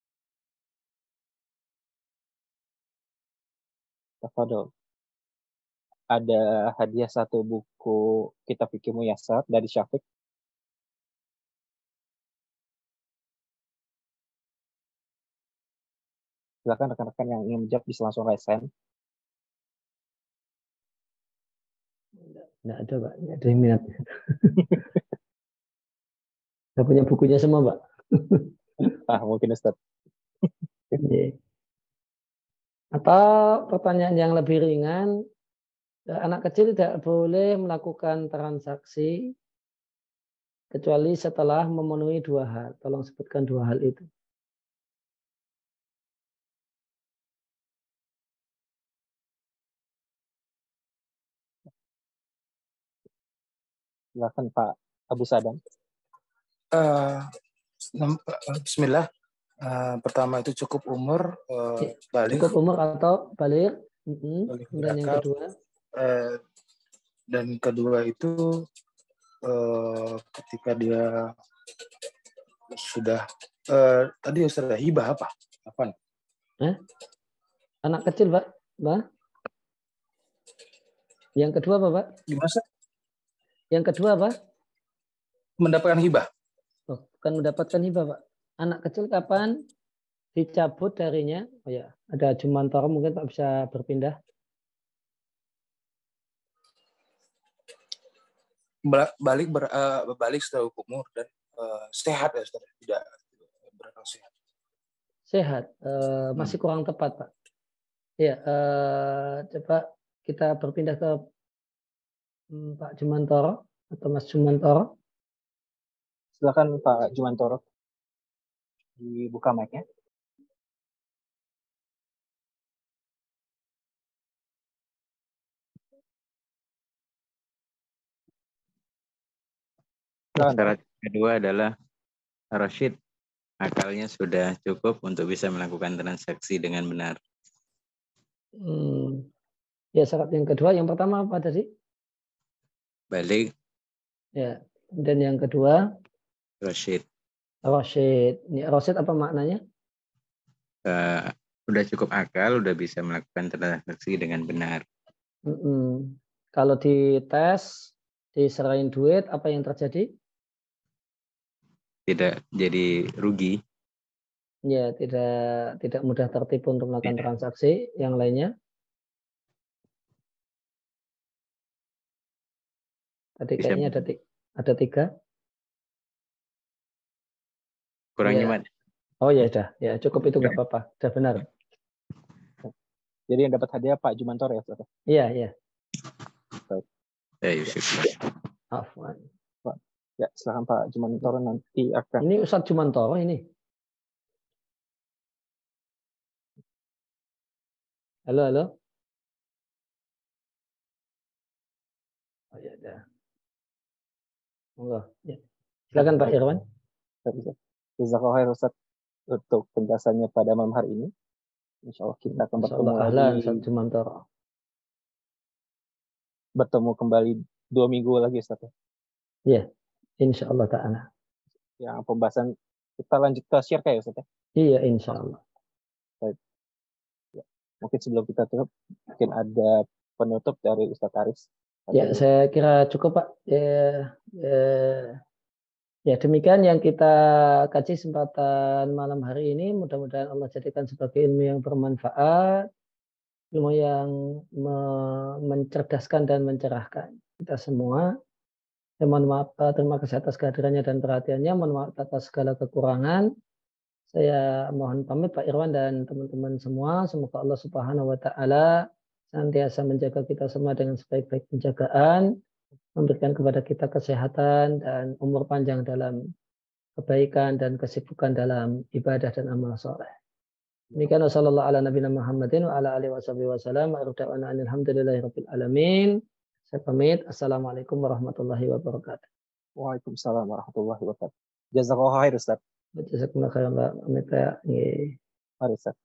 Tafadhol. Ada hadiah satu buku Kitab Fikih Muyassar dari Syafiq. Silakan rekan-rekan yang ingin menjawab bisa langsung raise hand. Nggak ada, Pak. Nggak ada yang minat. Nggak punya bukunya semua, Pak. Ah, mungkin Ustaz. Atau pertanyaan yang lebih ringan, anak kecil tidak boleh melakukan transaksi kecuali setelah memenuhi dua hal. Tolong sebutkan dua hal itu. Silakan Pak Abu Sadam. Uh, Bismillah. Uh, pertama itu cukup umur, uh, balik. Cukup umur atau balik. Uh-huh. balik Dan yang kedua. Uh, dan kedua itu uh, ketika dia sudah uh, tadi sudah hibah apa? Apa? Eh? Anak kecil, Pak. Pak? Yang kedua apa, Pak? Gimana? Yang kedua apa? Mendapatkan hibah. Oh, bukan mendapatkan hibah, Pak. Anak kecil kapan dicabut darinya? Oh ya, ada Jumantoro mungkin Pak bisa berpindah. Balik ber, uh, balik setelah umur dan uh, sehat ya, setelah tidak berakal sehat. Sehat, uh, masih kurang tepat, Pak. Ya, uh, coba kita berpindah ke um, Pak Jumantoro atau Mas Jumantoro. Silakan Pak Jumantoro. Dibuka mic-nya. Syarat kedua adalah Rashid akalnya sudah cukup untuk bisa melakukan transaksi dengan benar. Hmm. Ya, syarat yang kedua, yang pertama apa tadi? Balik. Ya, dan yang kedua? Rashid. Rashid. Ini Rashid apa maknanya? Uh, udah cukup akal, udah bisa melakukan transaksi dengan benar. Mm-mm. Kalau dites, diserahin duit, apa yang terjadi? Tidak jadi rugi. Ya, tidak tidak mudah tertipu untuk melakukan tidak. Transaksi. Yang lainnya? Tadi bisa kayaknya ada tiga. Ada tiga. Kurangnya ya. Mas. Oh ya sudah, ya cukup itu nggak apa-apa, sudah benar. Jadi yang dapat hadiah Pak Jumantoro ya, Ustaz? Iya, iya. Baik. Ya, Yusuf. Afwan. Pak. Ya, silakan Pak Jumantoro nanti akan. Ini Ustaz Jumantoro ini. Halo, halo. Oh ya, dah. Enggak. Ya. Silakan Pak Irwan. Jazakallahu khairan Ustaz untuk penjelasannya pada malam hari ini. Insya Allah kita akan bertemu ahlan, lagi. Jumantoro. Bertemu kembali dua minggu lagi Ustaz. Iya, insya Allah ta'ala. Yang pembahasan kita lanjut ke share kayak Ustaz. Iya, insya Allah. Baik. Ya. Mungkin sebelum kita tutup, mungkin ada penutup dari Ustaz Aris. Ya, ini. Saya kira cukup Pak. Ya, ya, ya, demikian yang kita kaji kesempatan malam hari ini. Mudah-mudahan Allah jadikan sebagai ilmu yang bermanfaat, ilmu yang mencerdaskan dan mencerahkan kita semua. Ya, mohon maaf, terima kasih atas kehadirannya dan perhatiannya. Mohon maaf atas segala kekurangan. Saya mohon pamit Pak Irwan dan teman-teman semua. Semoga Allah Subhanahu wa taala senantiasa menjaga kita semua dengan sebaik-baik penjagaan, memberikan kepada kita kesehatan dan umur panjang dalam kebaikan dan kesibukan dalam ibadah dan amal soleh. Demikian wasallallahu ala nabiyina Muhammadin wa ala alihi wasallam. Alhamdulillahirabbil alamin. Saya pamit. Assalamualaikum warahmatullahi wabarakatuh. Waalaikumsalam warahmatullahi wabarakatuh. Jazakallahu khair Ustaz. Jazakumullah khairan Mbak. Pamit ya. Mari Ustaz.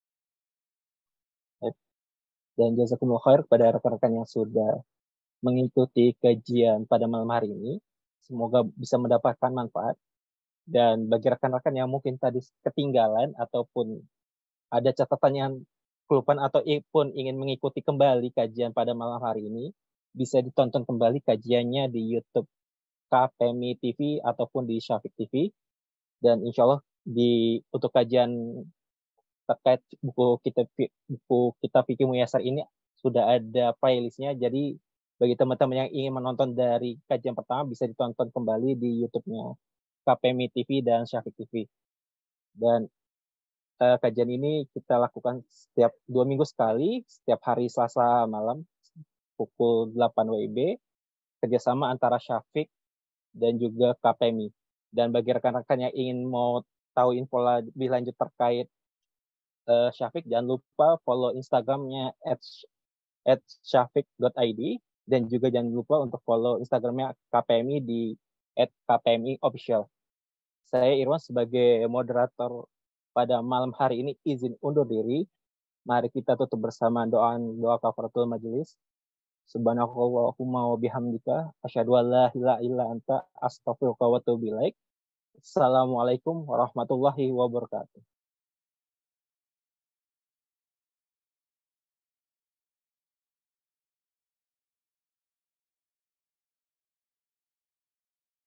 Dan jazakumullah khair kepada rekan-rekan yang sudah mengikuti kajian pada malam hari ini. Semoga bisa mendapatkan manfaat. Dan bagi rekan-rekan yang mungkin tadi ketinggalan ataupun ada catatan yang kelupaan atau pun ingin mengikuti kembali kajian pada malam hari ini, bisa ditonton kembali kajiannya di YouTube K P M I T V ataupun di Syafiq T V. Dan insya Allah di untuk kajian terkait buku kitab buku kitab fikih Muyassar ini sudah ada playlistnya. Jadi bagi teman-teman yang ingin menonton dari kajian pertama bisa ditonton kembali di YouTube-nya K P M I T V dan Syafiq T V. Dan uh, kajian ini kita lakukan setiap dua minggu sekali, setiap hari Selasa malam pukul delapan W I B, kerjasama antara Syafiq dan juga K P M I. Dan bagi rekan-rekan yang ingin mau tahu info lebih lanjut terkait uh, Syafiq, jangan lupa follow Instagramnya at, at syafiq dot I D, dan juga jangan lupa untuk follow Instagramnya K P M I di at K P M I Official. Saya Irwan sebagai moderator pada malam hari ini izin undur diri. Mari kita tutup bersama doa doa kafaratul majelis. Subhanakallahumma wa bihamdika asyhadu an la ilaha illa anta astaghfiruka wa atubu ilaik. Assalamualaikum warahmatullahi wabarakatuh.